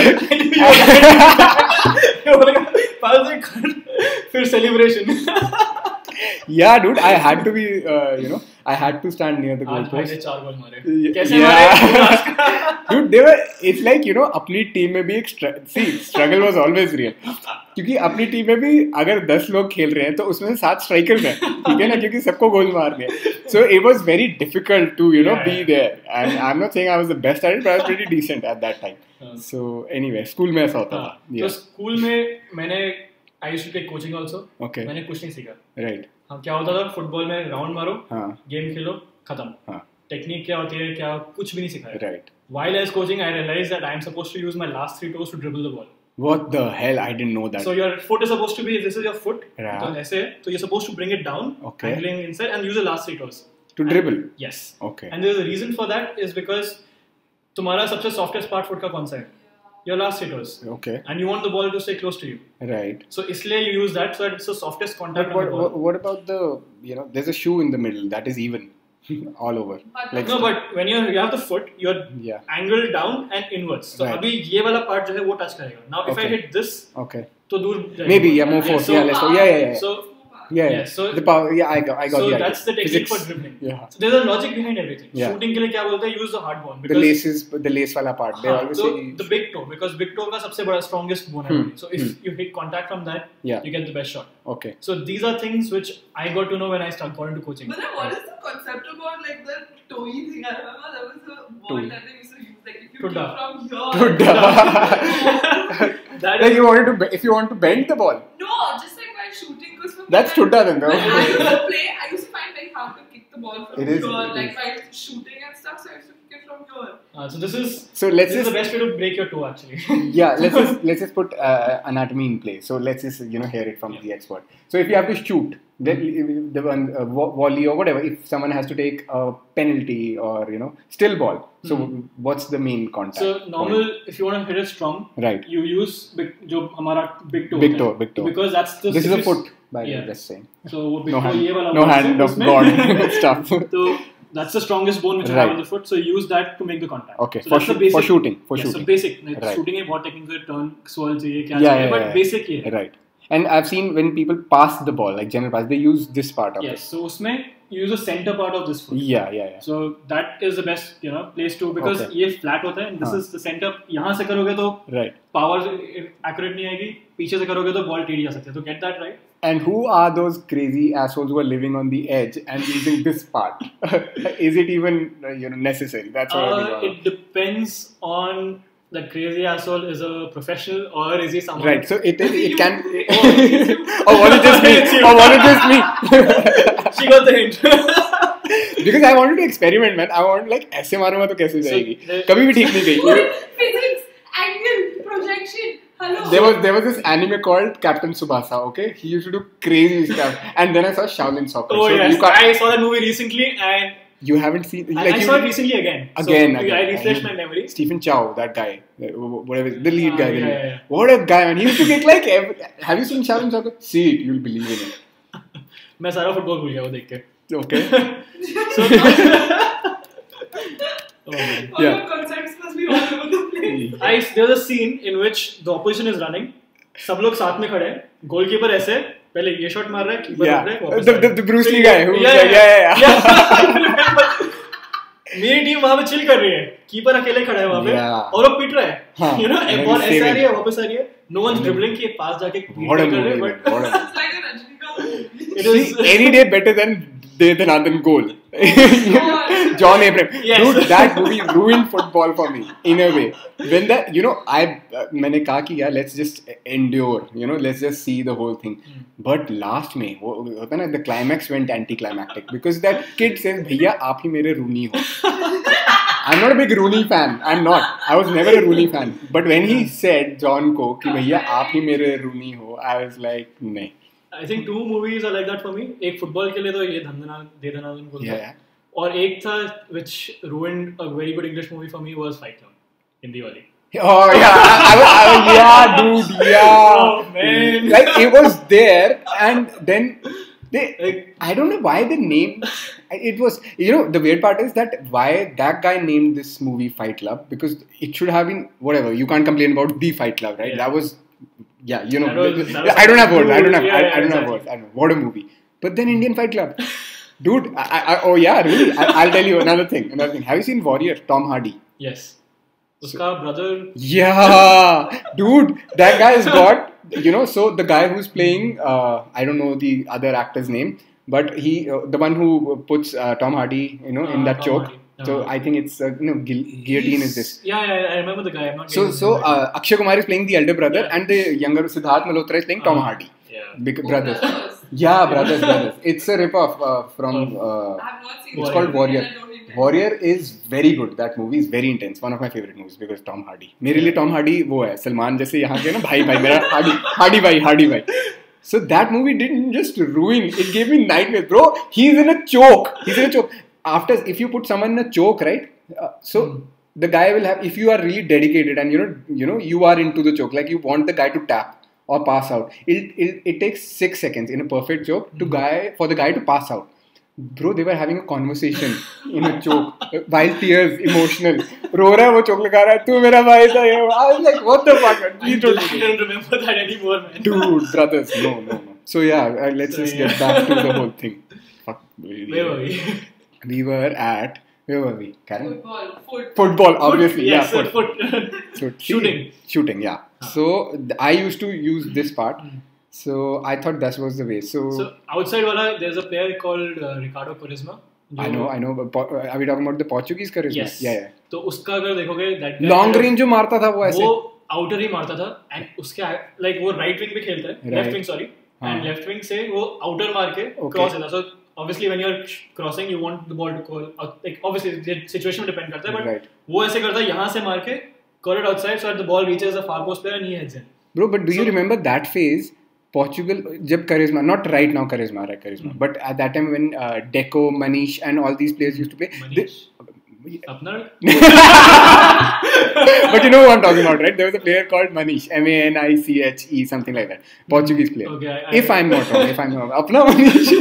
हूँ. फिर celebration. Yeah, dude, I had to be, I had to stand near the goal post. 4 goal मारे. कैसे मारे? Dude, it's like, अपनी टीम में भी एक struggle was always real. क्योंकि अपनी टीम में भी अगर 10 लोग खेल रहे हैं तो उसमें से 7 स्ट्राइकर्स हैं, ठीक है ना, क्योंकि सबको गोल मारने हैं. So it was very difficult to, be there. And I'm not saying I was the best at it, but I was pretty decent at that time. So anyway, school में ऐसा होता था. तो स्कूल में मैंने I used to take coaching also. Okay. मैंने कुछ नहीं सीखा. Right. हाँ, क्या होता था फुटबॉल में राउंड मारो, गेम खेलो, खत्म. टेक्निक क्या होती है, क्या कुछ भी नहीं सिखाया. Right. While I was coaching, I realized that I am supposed to use my last 3 toes to dribble the ball. What the hell? I didn't know that. So your foot is supposed to be, this is your foot. Yeah. तो ऐसे, so you're supposed to bring it down, angling inside, and use the last 3 toes. To dribble. Yes. Okay. And there's a reason for that is because तुम्हारा सबसे softest part foot का कौन सा है? Your last 3 toes. Okay. And you want the ball to stay close to you. Right. So इसलिए you use that, so it's the softest contact on the ball. What about the, there's a shoe in the middle that is even all over. Like no, but when you have the foot, you're angled down and inwards. So अभी ये वाला part जो है वो touch करेगा. Now if I hit this, तो दूर जाएगा. Maybe more force. Let's go. Yeah. So so the power. I got so the idea. That's the technique for dribbling. Yeah. So there's a logic behind everything. Shooting के लिए क्या बोलते हैं? Use the hard ball. The lace वाला part. They always say the big toe, because big toe का सबसे बड़ा strongest bone है. So if you hit contact from that, you get the best shot. Okay. So these are things which I got to know when I got into coaching. But then what is the concept about like the toey thing? I remember there was a word that they used to use, like if you kick from here. Like if you want to bend the ball. No, just like while shooting. That's tudda then, though. I used to find very hard to kick the ball from here, like while shooting and stuff. So I used to kick it from here. So this is the best way to break your toe, actually. Yeah, let's just put anatomy in place. So let's just hear it from the expert. So if you have to shoot, the volley or whatever, if someone has to take a penalty or still ball, so what's the main contact? So normal, if you want to hit it strong, right, you use जो हमारा big toe. Big toe. Because that's the. This is a foot, by just saying. So big toe ये वाला. No hand of God stuff. So that's the strongest bone which you have on the foot. So use that to make the contact. Okay. So for shooting. So basic. Shooting है बहुत technical turn, swirl चाहिए क्या चाहिए, but basic ये है. Right. And I've seen when people pass the ball, like general pass, they use this part of it. Yes. So उसमें you use the center part of this foot. Yeah. So that is the best, place to, because ये flat होता है. This is the center. यहाँ से करोगे तो power accurate नहीं आएगी. पीछे से करोगे तो ball टेढ़ी जा सकती है. So get that right. And who are those crazy assholes who are living on the edge and using this part? Is it even necessary? That's what I think. It depends on. That crazy asshole is a professional, or is he someone? Right. So it can. Or was it just me? Or was it just me? She got the hint. Because I wanted to experiment, man. I want like ऐसे मारूंगा तो कैसे जाएगी? कभी भी ठीक नहीं गई. Physics, angle, projection. Hello. There was this anime called Captain Tsubasa. Okay, he used to do crazy stuff, and then I saw Shaolin Soccer. Oh so yes, I saw that movie recently, and. You haven't seen. Like I saw it recently again. Again. I refreshed my memory. Stephen Chow, that guy, whatever, the lead guy. Yeah. What a guy, man! He used to kick like. Have you seen Shaolin Soccer? See it, you'll believe in it. मैं सारा football भूल गया वो देख के. Okay. So, oh man. All Yeah. your concepts must be all over the place. There's a scene in which the opposition is running. सब लोग साथ में खड़े हैं. Goalkeeper ऐसे पहले ये shot मार रहा है, keeper Yeah. रोक रहा है, वापस आ रहा है. The Bruce Lee So, guy who was like, yeah. मेरी टीम वहां पे चिल कर रही है, कीपर अकेले खड़ा है वहां पे Yeah. और वो पिट रहा है. हाँ. You know, And ball he's ऐसे आ saving. रही है, वापस आ रही है. No one's dribbling कि पास जाके What a beat कर रहे हैं, movie. but What a movie. It's like a Rajinikanth movie. it is See, any day better than Than goal. John Abraham. Yes. Dude, that movie ruined football for me in a way. When मैंने कहा कि यार let's just endure, let's just see the whole thing. But last में वो होता ना, the climax went anticlimactic because that kid says भैया आप ही मेरे रूनी हो. I'm not a big Rooney fan. I'm not. I was never a Rooney fan. But when he said John को कि भैया आप ही मेरे रूनी हो, I was like नहीं. I think 2 movies are like that for me. एक फुटबॉल के लिए तो ये दे दनादन बोलता है. Yeah. और एक था which ruined a very good English movie for me was Fight Club, Hindi वाली. Oh yeah, yeah, dude, yeah. Oh man. Like it was there, and then I don't know why they named it. Was the weird part is that why that guy named this movie Fight Club, because it should have been whatever. You can't complain about the Fight Club, right? Yeah. That was That was I don't have words. I don't have. Yeah, I don't have exactly. words. I don't know. What a movie. But then Indian Fight Club, dude. Oh yeah, really. I'll tell you another thing. Have you seen Warrior? Tom Hardy. Yes. उसका brother. Yeah, dude, that guy has got, so the guy who's playing, I don't know the other actor's name, but he, the one who puts Tom Hardy, in that Tom choke. Hardy. So I think it's, guillotine is this. Yeah, I remember the guy. I'm not. So Akshay Kumar is playing the elder brother, Yeah. and the younger Siddharth Malhotra is playing Tom Hardy. Yeah. Big brothers. Brothers. Yeah, brothers. It's a rip-off from. I have not seen It's it. called Warrior. And I don't intend. Warrior is very good. That movie is very intense. One of my favorite movies because Tom Hardy. मेरे लिए Tom Hardy वो है सलमान जैसे यहाँ के ना भाई मेरा Hardy भाई. So that movie didn't just ruin. It gave me nightmares, bro. He's in a choke. After if you put someone in a choke, right? The guy will have, if you are really dedicated and you are into the choke, like you want the guy to tap or pass out. It takes 6 seconds in a perfect choke for the guy to pass out. Bro, they were having a conversation in a choke while tears, emotional. रो रहा है वो चोक लगा रहा है तू मेरा भाई था ये. I was like, what the fuck? I don't remember that anymore, man. Dude, brothers, no. So yeah, let's just get back to the whole thing. Fuck. Where were we? We were at, where were we, Karen? Football. Obviously. Yes, Yeah, foot. So, Shooting, yeah. So I used to use this part. So I thought that was the way. So outside wala, there's a player called Ricardo Quaresma. I know. But are we talking about the Portuguese charisma? Yes. Yeah. तो उसका अगर देखोगे that guy Long range जो मारता था वो ऐसे. वो outer ही मारता था and उसके like वो right wing पे खेलता है, Right. left wing sorry, and left wing से वो outer मार के cross देता. So obviously when you're crossing you want the ball to go like obviously the situation में depend करता है, but Right. वो ऐसे करता है यहाँ से मार के curl it outside so that the ball reaches the far post player and he heads in. Bro, but do you remember that phase? Portugal, जब charisma, not right now charisma, but at that time when Deco, Manish and all these players used to play. Manish? अपना But you know who I'm talking about, right? There was a player called Manish, Maniche, something like that. Portuguese player. Okay, If I'm not wrong. Apna Manish.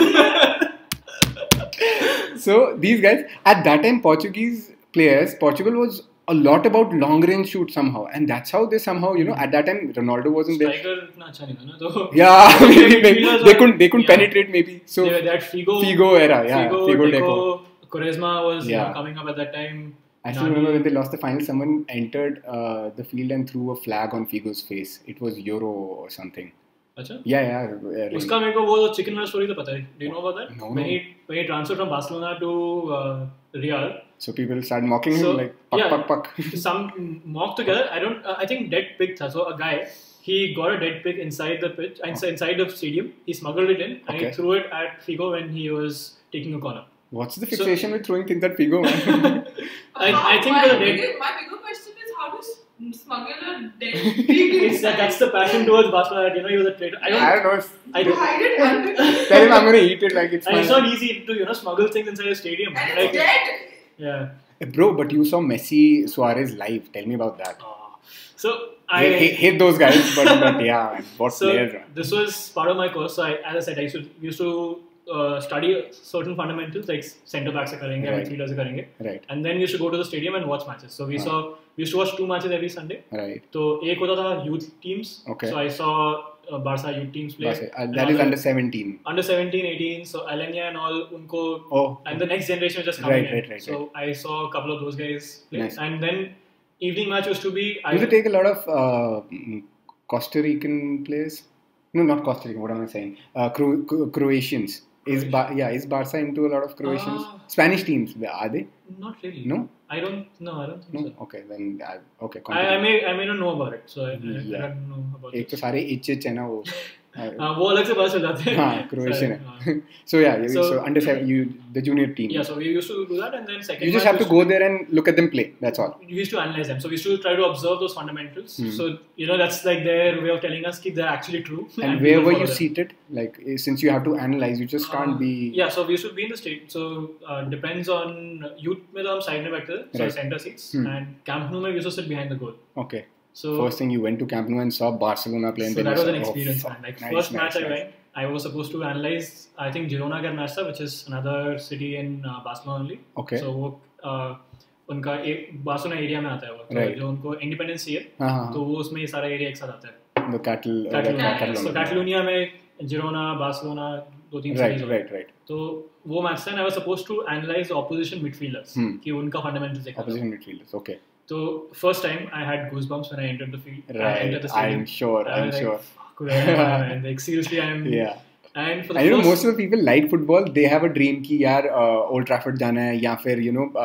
So these guys, at that time, Portugal was a lot about long range shoot somehow, and that's how they somehow, at that time Ronaldo wasn't there. striker इतना अच्छा नहीं था ना तो Yeah, maybe Midfielders they were- couldn't yeah. penetrate maybe. So they had Figo era, yeah, Figo Deco. Quaresma was Yeah. coming up at that time. I still remember when they lost the final, someone entered the field and threw a flag on Figo's face. It was Euro or something. अच्छा Yeah. Really. उसका मेरे को वो chicken वाला story तो पता है. Do you know about that? No. When he transferred from Barcelona to Real. So people started mocking him So, like yeah. puck. Some mock together. I think dead pig tha. So a guy, he got a dead pig inside the pitch, inside the stadium. He smuggled it in and he Okay. threw it at Figo when he was taking a corner. What's the fixation with throwing things at Figo, man? I think my the dead. bigger question is how to smuggle a dead pig inside. That's the passion towards Barcelona. He was a traitor. I don't know. You hide it under Tell him I'm gonna eat it like it's And it's fine. not easy to smuggle things inside a stadium. and it's dead. Yeah. Bro, but you saw Messi Suarez live. Tell me about that. So I hate those guys, but yeah, what so players, man. this was part of my course. So as I said, I used to study certain fundamentals like center backs are karenge, midfielders are karenge. Right. And then we used to go to the stadium and watch matches. So we used to watch 2 matches every Sunday. Right. So एक होता था youth teams. Okay. So I saw Barca youth teams play. That is under 17. Under 17, 18. So Alanya and all unko. And the next generation was just coming in. Right. So I saw a couple of those guys play. Nice. And then evening match used to be. You used to take a lot of Costa Rican players. No, not Costa Rican. What am I saying? Croatians. Is Barca into a lot of Croatians? Spanish teams, are they? Not really. No? I don't think so. Okay, then okay. I may not know about it, so I don't know about it. एक तो सारे etch है ना वो. वो अलग से पता चल जाते हैं. हाँ, Croatian है. So under 7, the junior team. Yeah, so we used to do that, and then second. You just have to go there and look at them play. That's all. We used to analyze them. So we used to try to observe those fundamentals. So that's like their way of telling us that they're actually true. And where were you seated? Like since you have to analyze, you just can't be. Yeah, so we used to be in the state. So depends on youth में तो हम side में बैठते थे, so center seats, and Camp Nou में we used to sit behind the goal. Okay. So first thing you went to Camp Nou and saw Barcelona play. So that was an experience, man. Like first match I went, I was supposed to analyze. I think Girona का match था, which is another city in Barcelona only. Okay. So वो उनका Barcelona area में आता है वो. तो जो उनको independence चाहिए, तो वो उसमें ये सारा area एक साथ आता है. The Catalonia. So Catalonia में Girona, Barcelona 2-3 cities. Right. तो वो match था, and I was supposed to analyze the opposition midfielders कि उनका fundamentals देखा. Opposition midfielders. Okay. So first time I had goosebumps when I entered the field. Right. I entered the stadium. I'm sure. Fuck, where am I? Like seriously, I'm. Yeah. And for the I know most of the people like football. They have a dream कि यार Old Trafford जाना है या फिर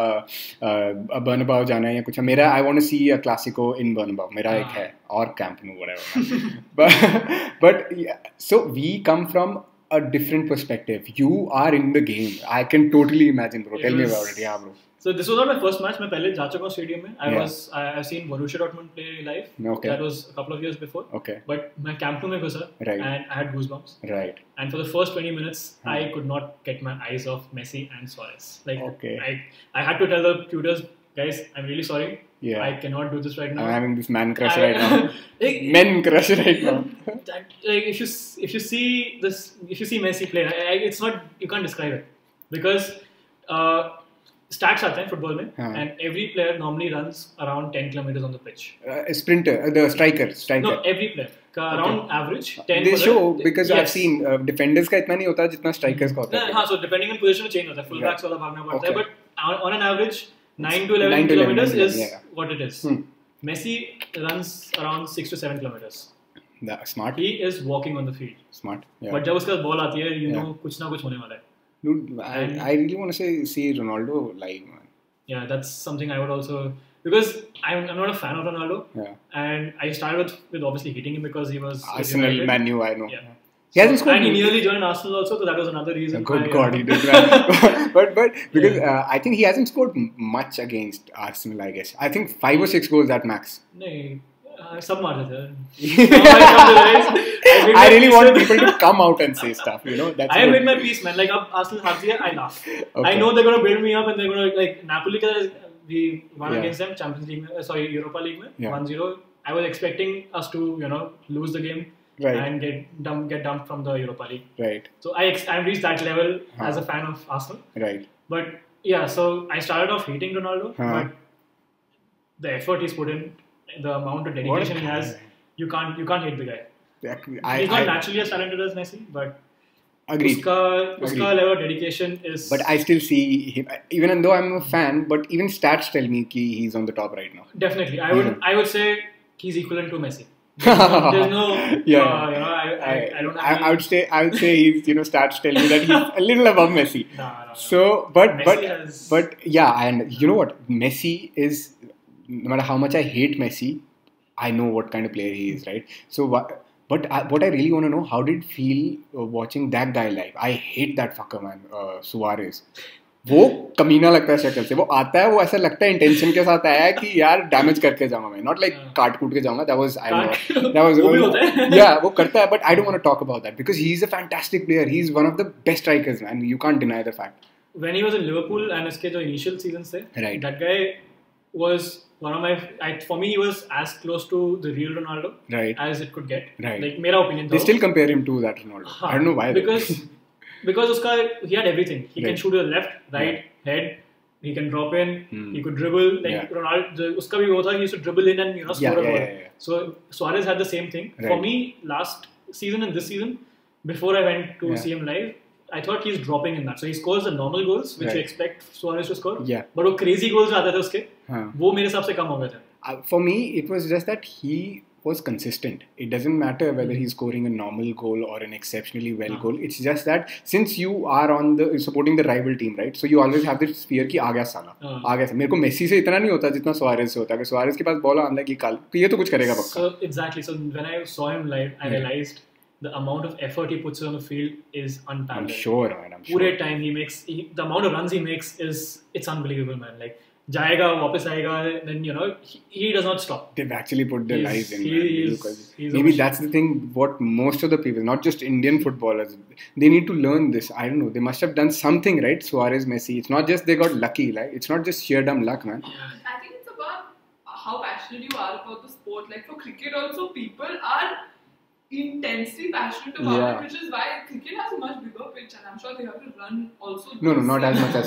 Bernabeu जाना है या कुछ. मेरा I want to see a Clasico in Bernabeu. मेरा एक है और Camp Nou whatever. but yeah, so we come from a different perspective. You are in the game. I can totally imagine, bro. Tell me about it. Yeah, bro. So this was not my first match. मैं पहले जा चुका हूँ stadium में. I've seen Borussia Dortmund play live. Okay. That was a couple of years before. Okay. But मैं Camp Nou में घुसा. Right. And I had goosebumps. Right. And for the first 20 minutes, I could not get my eyes off Messi and Suarez. Like I had to tell the tutors, guys, I'm really sorry. Yeah. I cannot do this right now. I'm having this man crush right now. Men crush right now. Like if you see Messi play, it's not, you can't describe it because stats आते हैं football में, and every player normally runs around 10 kilometers on the pitch. Sprinter, the striker. No, every player. Around average 10. They show because I've seen defenders का इतना नहीं होता जितना strikers का होता है. हाँ, so depending on position change होता है. Full backs वाला भागना पड़ता है, but on an average 9 to 11 kilometers is what it is. Messi runs around 6 to 7 kilometers. Smart. He is walking on the field. Smart. Yeah. But जब उसका ball आती है, you know कुछ ना कुछ होने वाला है. Dude, I really want to see Ronaldo live, man. Yeah, that's something I would also, because I'm not a fan of Ronaldo. Yeah. And I started with obviously hating him because he was Arsenal, Man U, I know. Yeah. He hasn't scored. And he nearly joined Arsenal also, so that was another reason. Good God, he did that. but because I think he hasn't scored much against Arsenal, I guess. I think 5 or 6 goals at max. No. Some मार देते I really want people to come out and say stuff, you know. That's I made my peace, man. Like अब Arsenal हारती है, I laugh. Okay. I know they're gonna build me up and they're gonna like Napoli we won against them Champions League, Europa League में 1-0. I was expecting us to lose the game and get dumped from the Europa League. Right. So I reached that level as a fan of Arsenal. Right. But yeah, so I started off hating Ronaldo, but the effort he's put in, the amount of dedication he has, you can't hate the guy. He's not naturally as talented as Messi, but uska level of dedication is. But I still see him, even though I'm a fan, but even stats tell me that he's on the top right now. Definitely, I would say he's equivalent to Messi. There's no I don't have I would say he's stats tell me that he's a little above Messi. No. So but yeah, and you know what, Messi is, no matter how much I hate Messi, I know what kind of player he is, right? So what I really want to know, how did it feel watching that guy live? I hate that fucker, man, Suarez. वो कमीना लगता है शक्ल से, वो आता है, वो ऐसा लगता है इंटेंशन के साथ आया है कि यार डैमेज करके जाऊंगा मैं, नॉट लाइक काट कूट के जाऊंगा. that was yeah, वो करता है, but I don't want to talk about that because he's a fantastic player. He's one of the best strikers, man. You can't deny the fact. When he was in Liverpool and उसके जो initial seasons थे, right, that guy was one of my, for me he was as close to the real Ronaldo, right, as it could get. Right. Like मेरा opinion. They still compare him to that Ronaldo. I don't know why. Because because he had everything. He can Right. shoot to the left, right, head. He can drop in. He could dribble. Like Yeah. Ronaldo, uska bhi wo tha, he used to dribble in and score a goal. Yeah. So Suarez had the same thing. Right. For me, last season and this season, before I went to Yeah. see him live, I thought he's dropping in that. So he scores the normal goals, which Right. you expect Suarez to score. Yeah. But वो crazy goals जो आते थे उसके, हाँ. वो मेरे हिसाब से कम हो गए थे. For me, it was just that he was consistent. It doesn't matter whether he's scoring a normal goal or an exceptionally well goal. It's just that since you are supporting the rival team, right? So you always have this fear कि आ गया साला, आ गया. मेरे को Messi से इतना नहीं होता जितना सुआरेज से होता है. कि सुआरेज के पास बॉल आने लगी काल, तो ये तो कुछ करेगा पक्का. So exactly. So when I saw him live, I realized the amount of effort he puts on the field is unparalleled. I'm sure, man. I'm sure. पूरे time he makes, the amount of runs he makes it's unbelievable, man. Like जाएगा वापस आएगा, then he does not stop. They've actually put their lives in. He's Maybe that's the thing. What most of the people, not just Indian footballers, they need to learn this. I don't know. They must have done something right. Suarez, Messi. It's not just they got lucky. Like it's not just sheer dumb luck, man. I think it's about how passionate you are about the sport. Like for cricket, also people are intensely passionate about it, which is why cricket has a much bigger pitch, and I'm sure they have to run also. No, not as much as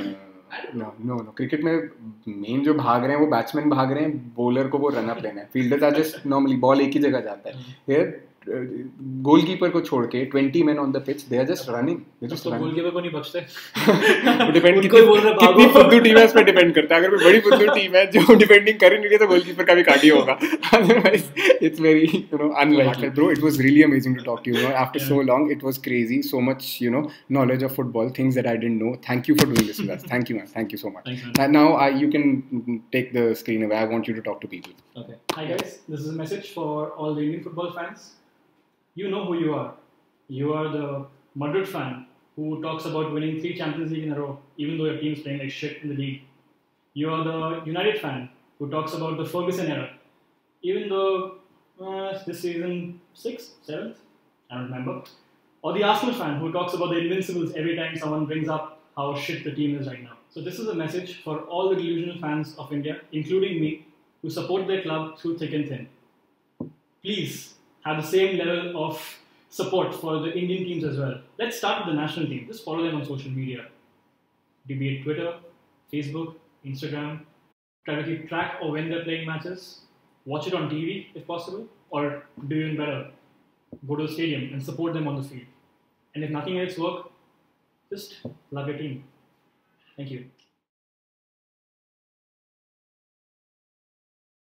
no. Cricket में main जो भाग रहे हैं वो batsman भाग रहे हैं, bowler को वो रन अप लेना है. Fielders are just normally ball एक ही जगह जाता है. हियर गोलकीपर को छोड़ के 20 men on the pitch, they are just running. तो गोलकीपर को नहीं बचते. डिपेंड कितनी फुद्दू टीम है उस पर डिपेंड करता है. अगर कोई बड़ी फुद्दू टीम है जो डिफेंडिंग कर ही नहीं रही तो गोलकीपर का भी कार्डियो होगा. Otherwise it's very unlikely. Bro, it was really amazing to talk to you. After so long, it was crazy. So much knowledge of football, things that I didn't know. Thank you for doing this with us. Thank you, man. Thank you so much. Thanks, And now you can take the screen away. I want you to talk to people. Okay. Hi guys, this is a message for all the Indian football fans. You know who you are. You are the Madrid fan who talks about winning 3 Champions League in a row, even though your team's playing like shit in the league. You are the United fan who talks about the Ferguson era, even though this season 6th, 7th, I don't remember. Or the Arsenal fan who talks about the Invincibles every time someone brings up how shit the team is right now. So this is a message for all the delusional fans of India, including me, who support their club through thick and thin. Please have the same level of support for the Indian teams as well. Let's start with the national team. Just follow them on social media. Be it Twitter, Facebook, Instagram. Try to keep track of when they're playing matches. Watch it on TV if possible. Or do even better, go to the stadium and support them on the field. And if nothing else works, just love your team. Thank you.